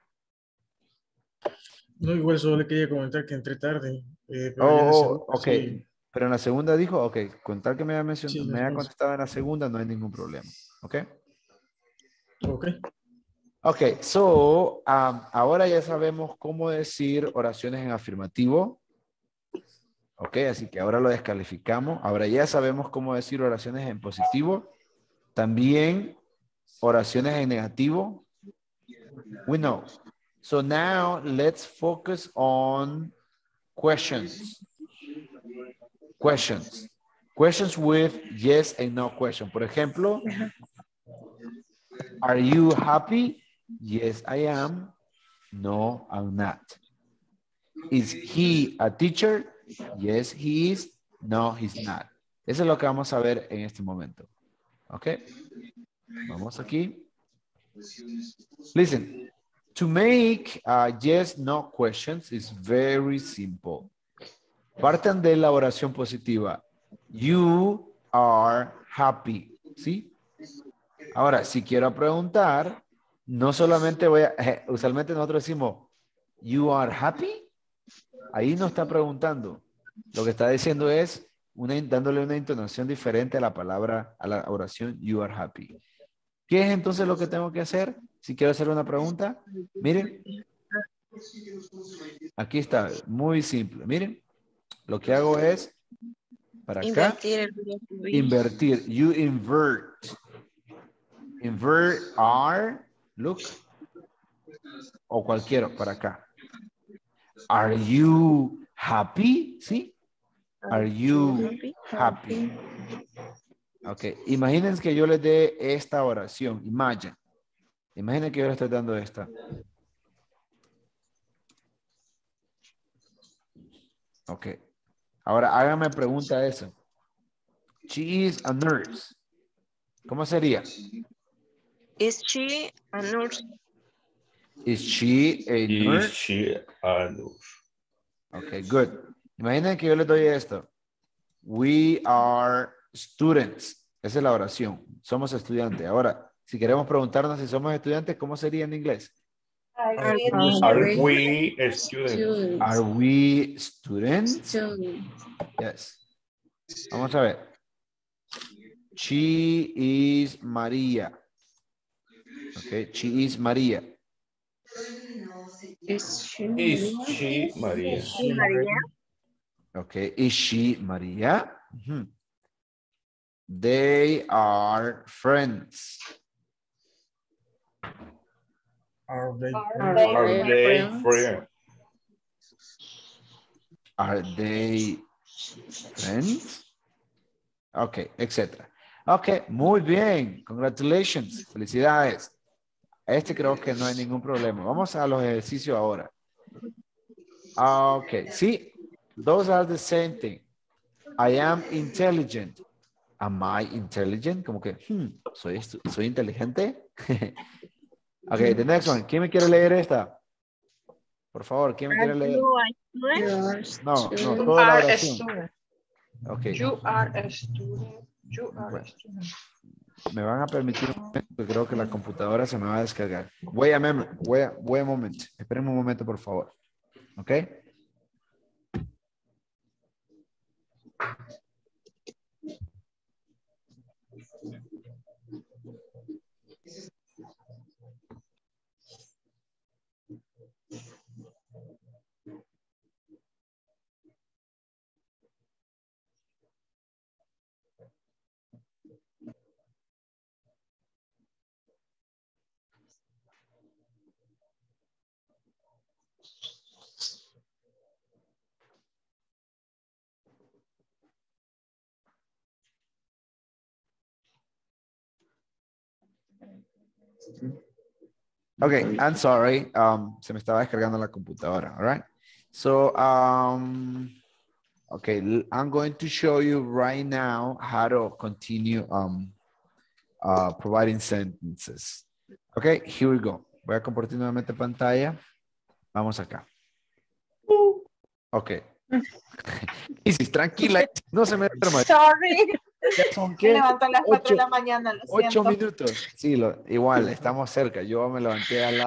No, igual solo le quería comentar que entré tarde. Pero ya en la segunda, Ok. sí. Pero en la segunda dijo, ok, con tal que me haya mencionado, Sí, me haya contestado en la segunda, no hay ningún problema. Ok. Ok. Ok, so, ahora ya sabemos cómo decir oraciones en afirmativo. Ok, así que ahora lo descalificamos. Ahora ya sabemos cómo decir oraciones en positivo. También oraciones en negativo. We know. So now let's focus on questions. Questions. Questions with yes and no question. Por ejemplo, are you happy? Yes, I am. No, I'm not. Is he a teacher? Yes, he is. No, he's not. Eso es lo que vamos a ver en este momento. ¿Ok? Vamos aquí. Listen, to make yes, no questions is very simple. Partan de la oración positiva. You are happy. ¿Sí? Ahora, si quiero preguntar, no solamente voy a... usualmente nosotros decimos, you are happy. Ahí no está preguntando. Lo que está diciendo es dándole una entonación diferente a la palabra, a la oración you are happy. ¿Qué es entonces lo que tengo que hacer? Si quiero hacer una pregunta, miren. Aquí está, muy simple. Miren, lo que hago es, para acá, invertir. You invert. Invert are, look, o cualquiera, para acá. Are you happy? ¿Sí? Are you happy? Ok, imagínense que yo les dé esta oración. Imaginen que yo le estoy dando esta. Ok. Ahora háganme pregunta eso. She is a nurse. ¿Cómo sería? Is she a nurse? Is she a nurse? Is she a nurse? Ok, good. Imaginen que yo les doy esto. We are students. Esa es la oración. Somos estudiantes. Ahora, si queremos preguntarnos si somos estudiantes, ¿cómo sería en inglés? Are we students? Are we students? Yes. Vamos a ver. She is Maria. Okay, she is Maria. Is she Maria? Okay, is she Maria? They are friends. Are they friends? Are they friends? Ok, etc. Ok, muy bien. Congratulations. Felicidades. Creo que no hay ningún problema. Vamos a los ejercicios ahora. Ok, sí. Those are the same thing. I am intelligent. Am I intelligent? Como que, ¿soy inteligente? Ok, the next one. ¿Quién me quiere leer esta? Por favor, ¿quién me quiere leer? No, toda la oración. Okay. You are a student. You are a student. Me van a permitir un momento, porque creo que la computadora se me va a descargar. Wait a moment. Esperen un momento, por favor. ¿Ok? Okay, I'm sorry. Se me estaba descargando la computadora. All right. So, okay, I'm going to show you right now how to continue providing sentences. Okay, here we go. Voy a compartir nuevamente pantalla. Vamos acá. Ok. Isis, tranquila. No se me duerma. Sorry. ¿Son Me levanto a las 4 de la mañana, lo 8 siento. minutos. Sí, igual, estamos cerca. Yo me levanté a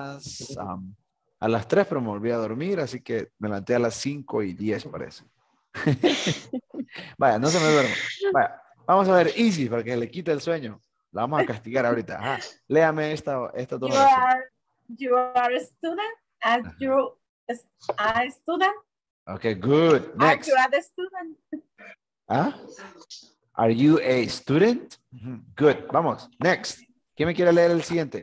las 3, pero me volví a dormir, así que me levanté a las 5:10, parece. Vaya, no se me duerma. Vaya, vamos a ver Isis para que le quite el sueño. La vamos a castigar ahorita. Ajá. Léame esta dos oraciones. You are a student. Are you a student? Okay, good. Next. Are you a student? ¿Ah? Are you a student? Good. Vamos. Next. ¿Quién me quiere leer el siguiente?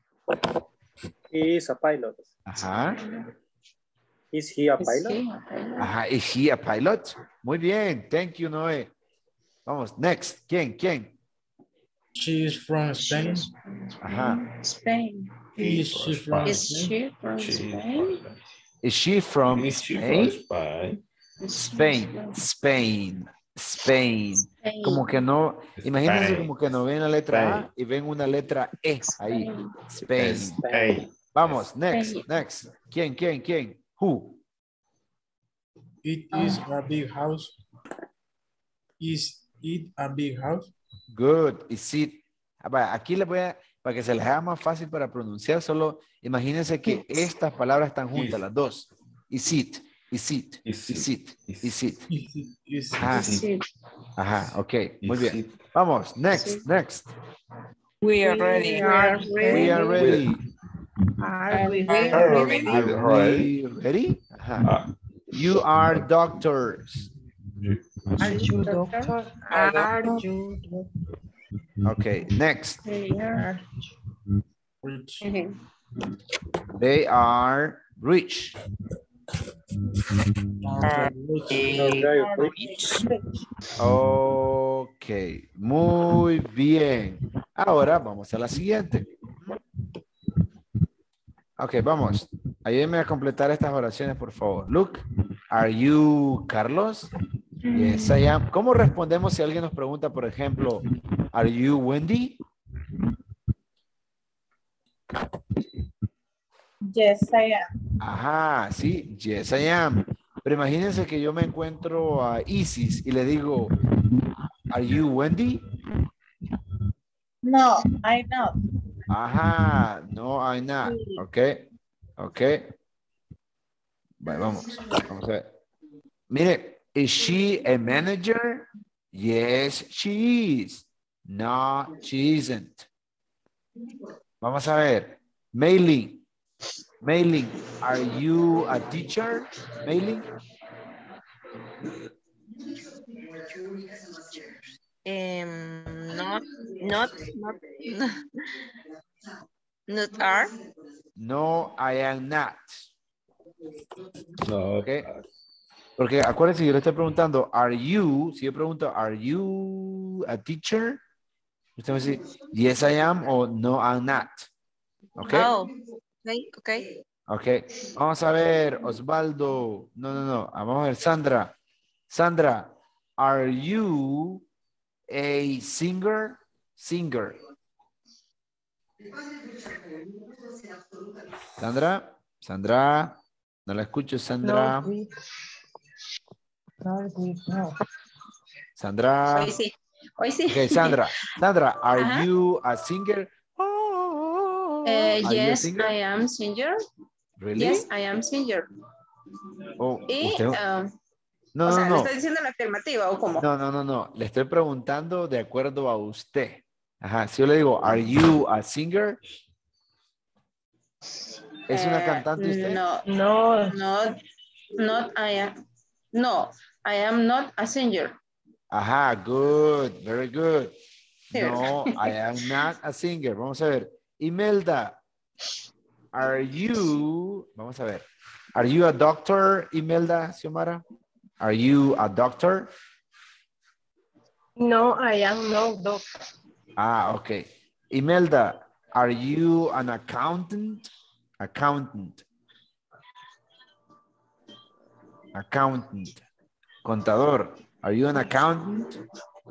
He is a pilot. Ajá. Is he a pilot? Ajá. Is he a pilot? Muy bien. Thank you, Noé. Vamos. Next. ¿Quién? She is from Spain. Ajá. Spain. Is she from Spain? Is she from Spain? Spain. Como que no, imagínense como que no ven la letra A y ven una letra E ahí. Spain. Vamos, next. ¿Quién? Who? It is a big house. Is it a big house? Good. Is it? Aquí les voy a, para que se les haga más fácil para pronunciar, solo imagínense que estas palabras están juntas, las dos. Is it? Ajá, ok, muy bien. Vamos, next. We are ready. Are we ready? Ajá. You are doctors. Are you doctor? Are you doctor? Okay, next. Rich. They are rich. Ok, muy bien. Ahora vamos a la siguiente. Ok, vamos. Ayúdenme a completar estas oraciones, por favor. Look, are you Carlos? Yes, I am. ¿Cómo respondemos si alguien nos pregunta, por ejemplo, are you Wendy? Yes, I am. Ajá, sí, yes, I am. Pero imagínense que yo me encuentro a Isis y le digo, are you Wendy? No, I'm not. Ajá, no, I'm not. Ok. Bueno, vamos a ver. Mire, is she a manager? Yes, she is. No, she isn't. Vamos a ver. Mailing, are you a teacher? Mailing? Not are. No, I am not. No. Okay. Porque acuérdense, yo le estoy preguntando, are you? Si yo pregunto, are you you a teacher? Usted va a decir, yes, I am, o no, I'm not. ¿Ok? Oh, ok. Ok. Vamos a ver, Osvaldo. No. Vamos a ver, Sandra. Sandra, are you a singer? Singer. Sandra. No la escucho, Sandra. No. Sandra. Hoy sí. Okay, Sandra, are you a singer? Yes, I am singer. Really? Yes, I am singer. Oh, Y, usted... ¿le está diciendo la afirmativa o cómo? No. Le estoy preguntando de acuerdo a usted. Ajá, si yo le digo, are you a singer? ¿Es una cantante usted? No, not I am. No, I am not a singer. Ajá, good, very good. No, I am not a singer. Vamos a ver. Imelda, are you a doctor, Imelda Xiomara? Are you a doctor? No, I am no doctor. Ah, okay. Imelda, are you an accountant? Accountant. Contador. Are you an accountant?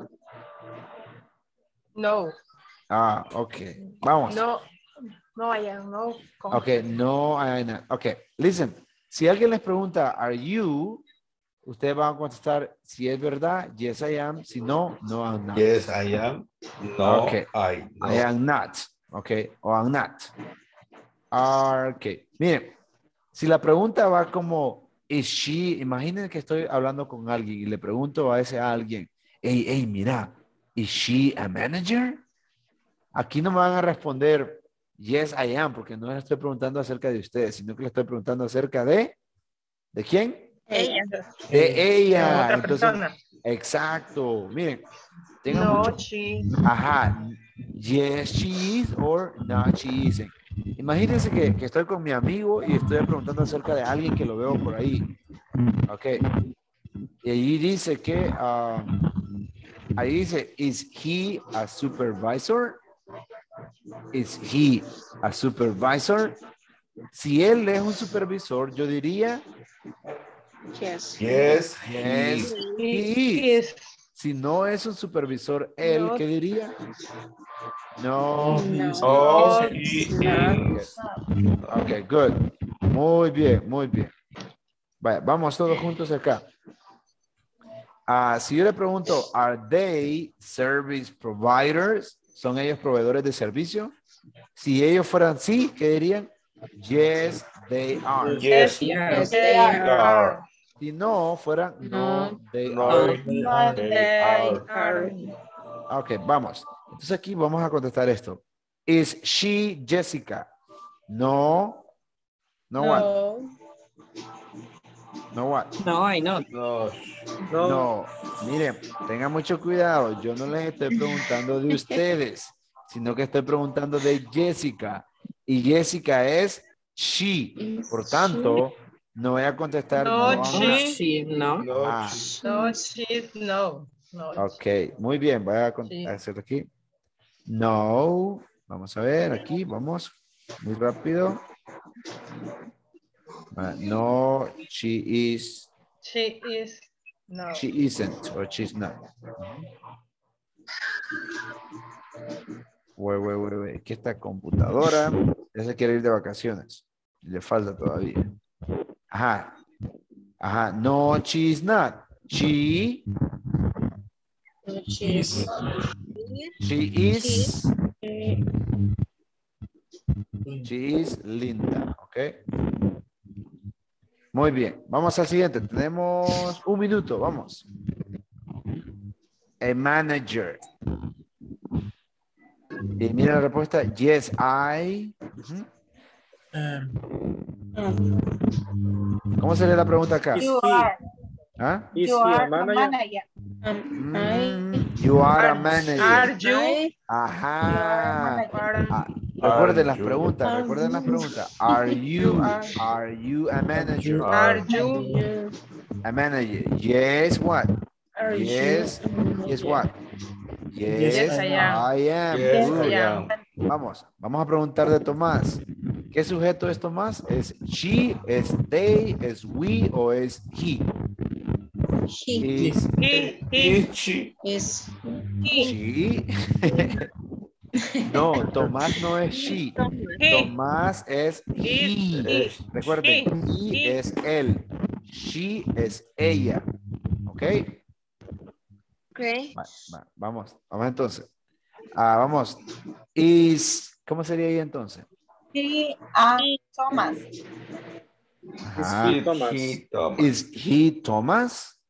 No. Ah, okay. Vamos. No, I am no. Okay, no, I am not. Okay, listen. Si alguien les pregunta, are you, ustedes van a contestar si es verdad, yes, I am. Si no, no, I'm not. Yes, I am. No, okay. I am not. Okay, o I'm not. Okay. Miren, si la pregunta va como, is she, imaginen que estoy hablando con alguien y le pregunto a ese alguien, hey, mira, is she a manager? Aquí no me van a responder, yes, I am, porque no les estoy preguntando acerca de ustedes, sino que le estoy preguntando acerca ¿de quién? Ella. De ella. Otra Entonces, persona. exacto. Miren, tengan No, mucho. she. Ajá. Yes, she is or no, she isn't. Imagínense que estoy con mi amigo y estoy preguntando acerca de alguien que lo veo por ahí. Ok. Y ahí dice que, ahí dice, is he a supervisor? Is he a supervisor? Si él es un supervisor, yo diría, Yes. Yes, he is. Si no es un supervisor, él, ¿qué diría? No. he is. Ok, good. Muy bien. Vaya, vamos todos juntos acá. Si yo le pregunto, ¿are they service providers? ¿Son ellos proveedores de servicio? Si ellos fueran sí, ¿qué dirían? Yes, they are. Yes, they are. Si no fueran, no, they are. Ok, vamos. Entonces aquí vamos a contestar esto. Is she Jessica? No. No what? No what? No, I not. No. Miren, tengan mucho cuidado. Yo no les estoy preguntando de ustedes, sino que estoy preguntando de Jessica. Y Jessica es she. Por tanto, no voy a contestar. No, she, no. No, she, no. Ok, muy bien. Voy a hacer aquí. No. Vamos a ver aquí. Vamos. Muy rápido. No, she is. She is. No. She isn't or she's not. Wait. Que esta computadora ya se quiere ir de vacaciones. Le falta todavía. Ajá. No, she's not. She is. She is Linda. Ok. Muy bien. Vamos al siguiente. Tenemos un minuto. Vamos. A manager. Y mira la respuesta. Yes, I. ¿Cómo sería la pregunta acá? You are. ¿Ah? You are a manager. You are a manager. Are you? Ajá. Recuerden las preguntas. Are you a manager? Are you? A manager. Yes, what? Yes, what? Yes, I am. I am. Yes, Good. I am. Vamos a preguntar de Tomás. ¿Qué sujeto es Tomás? ¿Es she, es they, es we o es he? He. Is she. Is she? No, Tomás no es she. Tomás es he. Recuerden, he es él. She es ella. ¿Ok? Okay. Vamos entonces. Vamos. ¿Cómo sería ahí entonces? He and Thomas. Ajá. Is he Thomas?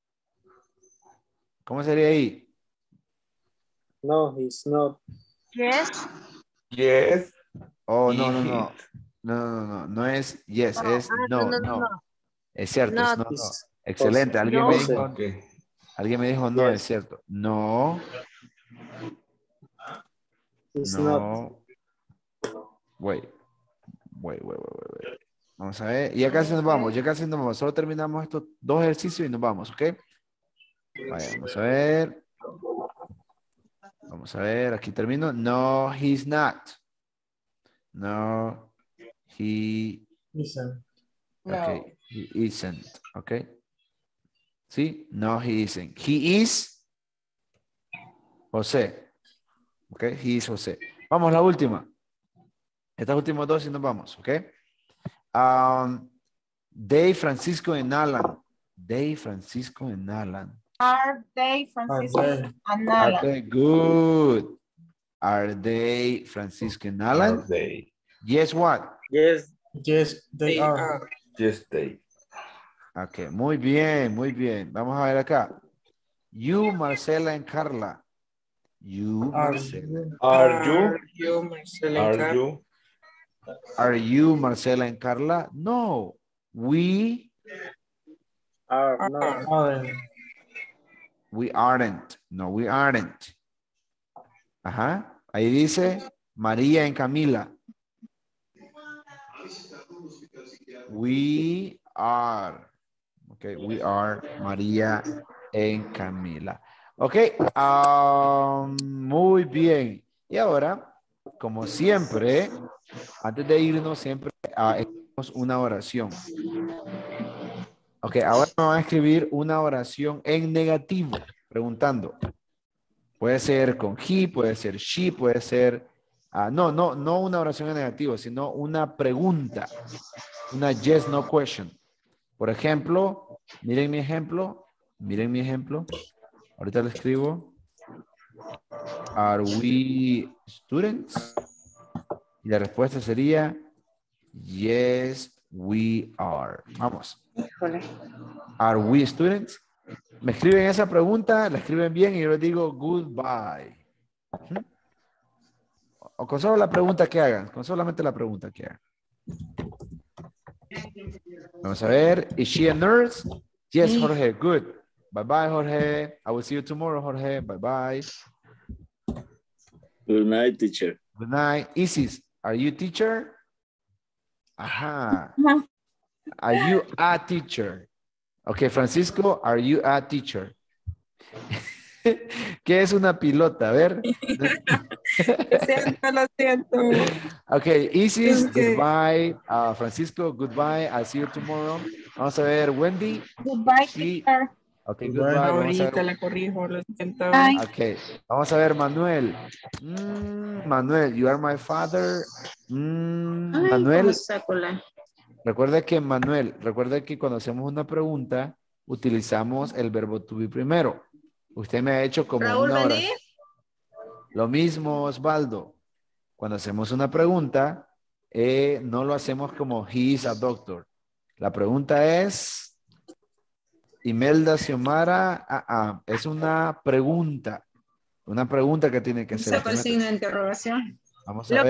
¿Cómo sería ahí? No, he's not. Yes. Yes. Oh, no. No es yes, es no. Es cierto, No. es no. Excelente. Alguien me dijo no, Yes. es cierto. No. He's No. Wait. Vamos a ver. Y ya casi nos vamos. Solo terminamos estos 2 ejercicios y nos vamos, ¿ok? Vaya, vamos a ver. Aquí termino. No, he's not. No, he... Listen. Okay, he isn't. Okay. ¿Sí? No, he isn't. He is José. Okay, he is José. Vamos, la última. Estas últimas 2 y nos vamos, ¿ok? Dave, Francisco and Alan. Dave, Francisco and Alan. Are they Francisco and Alan? Okay, good. Are they Francisco and Alan? Are they? Yes, what? Yes. Yes, they are. Yes, they. Ok, muy bien. Vamos a ver acá. You, Marcela and Carla. You, Marcela. Are you? Marcela? Are you? Are you, Marcela and Carla? No. We Are not. We aren't. No, we aren't. Ajá. Ahí dice María and Camila. We are. Okay, we are María and Camila. Ok, muy bien. Y ahora, como siempre, antes de irnos, siempre hacemos una oración. Ok, ahora me van a escribir una oración en negativo, preguntando. Puede ser con he, puede ser she, puede ser... no una oración en negativo, sino una pregunta. Una yes, no question. Por ejemplo, miren mi ejemplo. Ahorita lo escribo. Are we students? Y la respuesta sería yes, we are. Vamos. Are we students? Me escriben esa pregunta, la escriben bien y yo les digo goodbye. O con solo la pregunta que hagan, con solamente la pregunta que hagan. Vamos a ver. Is she a nurse? Yes, Jorge. Good. Bye-bye, Jorge. I will see you tomorrow, Jorge. Bye-bye. Good night, teacher. Good night. Isis, are you teacher? Ajá. Are you a teacher? Okay, Francisco, are you a teacher? ¿Qué es una pilota? A ver. Lo siento. Okay, Isis, goodbye. Francisco, goodbye. I'll see you tomorrow. Vamos a ver, Wendy. Goodbye, teacher. Okay, goodbye. Vamos a Ahorita ver. la corrijo, lo siento. Okay, vamos a ver, Manuel. Manuel, you are my father. Manuel. Recuerda que cuando hacemos una pregunta, utilizamos el verbo to be primero. Usted me ha hecho como una oración. Lo mismo, Osvaldo. Cuando hacemos una pregunta, no lo hacemos como he is a doctor. La pregunta es, Imelda Xiomara, es una pregunta que tiene que hacer. Saco el signo de interrogación. Vamos a ver.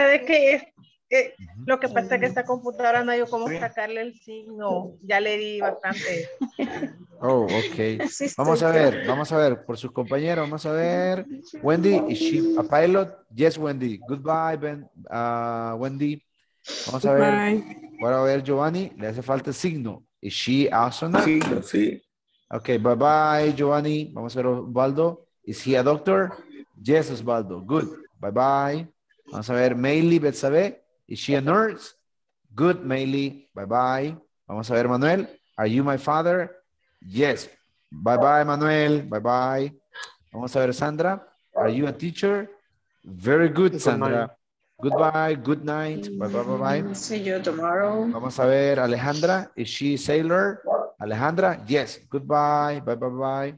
Lo que pasa es que esta computadora no hay cómo sacarle el signo. Ya le di bastante. Oh, ok. Vamos a ver, por sus compañeros, vamos a ver. Wendy, is she a pilot? Yes, Wendy. Goodbye, Wendy. Vamos a ver. Para ver, Giovanni, le hace falta el signo. Is she astronaut? Sí. Ok, bye bye, Giovanni. Vamos a ver, Osvaldo. Is he a doctor? Yes, Osvaldo. Good. Bye-bye. Vamos a ver, Meili Betsabe. Is she a nurse? Good, Meili. Bye-bye. Vamos a ver, Manuel. Are you my father? Yes. Bye-bye, Manuel. Bye-bye. Vamos a ver, Sandra. Are you a teacher? Very good, Sandra. Goodbye, good night. Bye-bye, bye-bye. See you tomorrow. Vamos a ver, Alejandra. Is she a sailor? Alejandra, yes. Goodbye. Bye-bye, bye.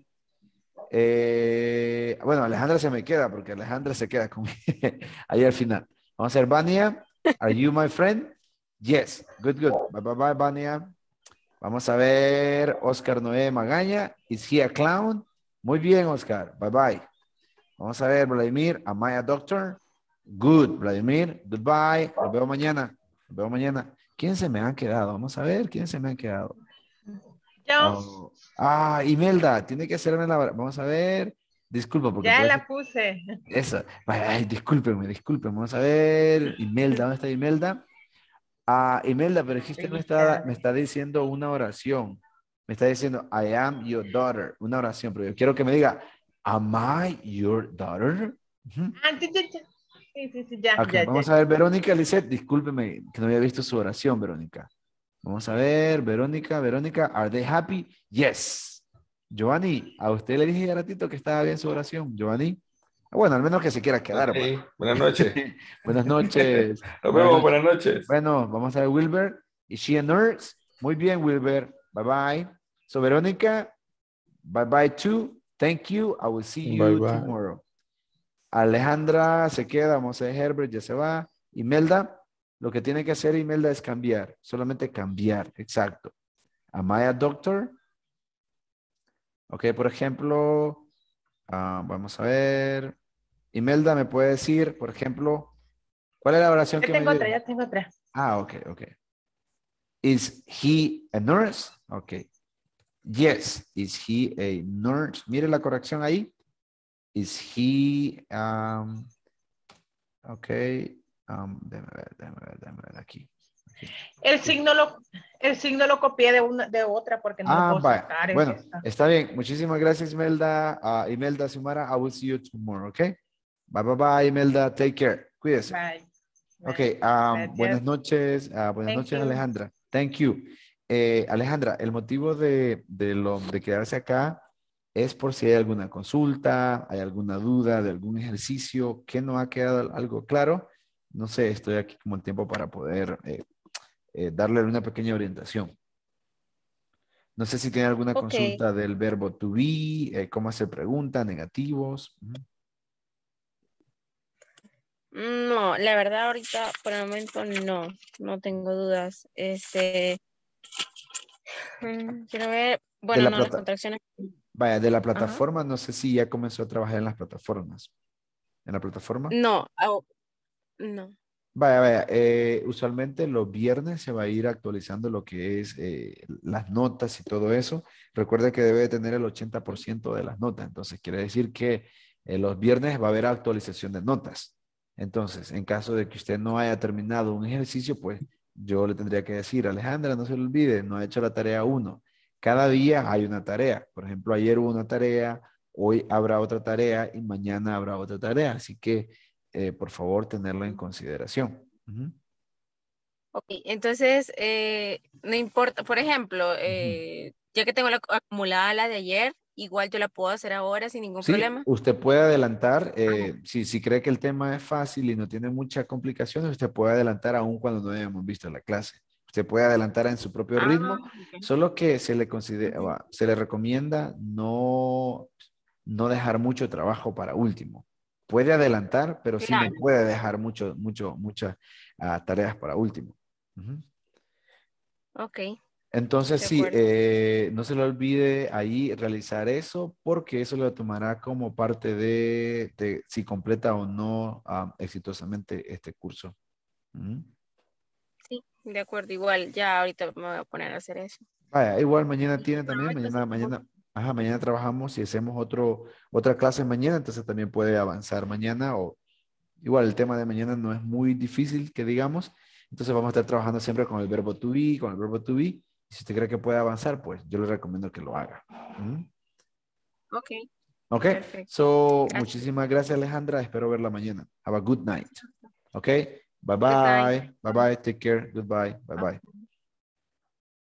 Bueno, Alejandra se me queda porque Alejandra se queda conmigo ahí al final. Vamos a ver, Vania. Are you my friend? Yes. Good, good. Bye, bye, Vania. Vamos a ver, Oscar Noé Magaña. Is he a clown? Muy bien, Oscar. Bye, bye. Vamos a ver, Vladimir. Am I a doctor? Good, Vladimir. Goodbye. Nos vemos mañana. Nos vemos mañana. ¿Quién se me han quedado? Vamos a ver, ¿quién se me han quedado? Yo. Oh. Imelda, tiene que hacerme la... Vamos a ver. Disculpa porque... Ya la puse. Eso. Ay, discúlpenme. Vamos a ver. Imelda, ¿dónde está Imelda? Imelda, pero es que usted me está diciendo una oración. Me está diciendo, I am your daughter. Una oración, pero yo quiero que me diga, am I your daughter? Sí, ya. Okay, vamos a ver, Verónica Lisette, discúlpeme que no había visto su oración, Verónica. Vamos a ver, Verónica, are they happy? Yes. Giovanni, a usted le dije ya ratito que estaba bien su oración, Giovanni. Bueno, al menos que se quiera quedar. Okay. Buenas noches. Buenas noches. Nos vemos, buenas noches. Bueno, vamos a ver, Wilber. Is she a nurse? Muy bien, Wilber. Bye bye. So, Verónica, bye bye too. Thank you. I will see you tomorrow. Alejandra se queda. Vamos a ver, Herbert ya se va. Imelda, lo que tiene que hacer Imelda es cambiar. Solamente cambiar. Exacto. Am I a doctor? Ok, por ejemplo, vamos a ver. Imelda, ¿me puede decir, por ejemplo, cuál es la oración que me dio? Ya tengo otra. Ok. Is he a nurse? Ok. Yes. Is he a nurse? Mire la corrección ahí. Is he, ok. Déjame ver aquí. El signo lo copié de otra porque no lo puedo sacar. Bueno, está bien. Muchísimas gracias, Imelda. Imelda Sumara, I will see you tomorrow, okay? Bye, Imelda. Take care. Cuídese. Bye. Okay. Buenas noches. Buenas noches, Alejandra. Thank you. Alejandra, el motivo de quedarse acá es por si hay alguna consulta, hay alguna duda de algún ejercicio que no ha quedado algo claro. No sé, estoy aquí como el tiempo para poder darle una pequeña orientación. No sé si tiene alguna consulta del verbo to be, cómo hacer preguntas, negativos. No, la verdad ahorita por el momento no tengo dudas. Quiero ver, bueno, las contracciones. Vaya, de la plataforma, no sé si ya comenzó a trabajar en las plataformas. ¿En la plataforma? No. No. Vaya, usualmente los viernes se va a ir actualizando lo que es las notas y todo eso. Recuerde que debe tener el 80% de las notas. Entonces, quiere decir que los viernes va a haber actualización de notas. Entonces, en caso de que usted no haya terminado un ejercicio, pues yo le tendría que decir, Alejandra, no se le olvide, no ha hecho la tarea 1. Cada día hay una tarea. Por ejemplo, ayer hubo una tarea, hoy habrá otra tarea y mañana habrá otra tarea. Así que, por favor, tenerlo en consideración. Ok, entonces, no importa, por ejemplo, ya que tengo acumulada la de ayer, igual yo la puedo hacer ahora sin ningún problema. Usted puede adelantar, si cree que el tema es fácil y no tiene muchas complicaciones, usted puede adelantar aún cuando no hayamos visto la clase. Usted puede adelantar en su propio ritmo, solo que se le recomienda no dejar mucho trabajo para último. Puede adelantar, pero sí no puede dejar muchas tareas para último. Ok. Entonces, sí, no se le olvide ahí realizar eso, porque eso lo tomará como parte de si completa o no exitosamente este curso. Sí, de acuerdo. Igual, ya ahorita me voy a poner a hacer eso. Vaya, igual mañana tiene también, mañana trabajamos y hacemos otra clase mañana, entonces también puede avanzar mañana o igual el tema de mañana no es muy difícil que digamos, entonces vamos a estar trabajando siempre con el verbo to be, y si usted cree que puede avanzar, pues yo le recomiendo que lo haga. Ok, Ok, so muchísimas gracias Alejandra, espero verla mañana. Have a good night. Ok, bye bye, bye bye, take care, goodbye, bye bye.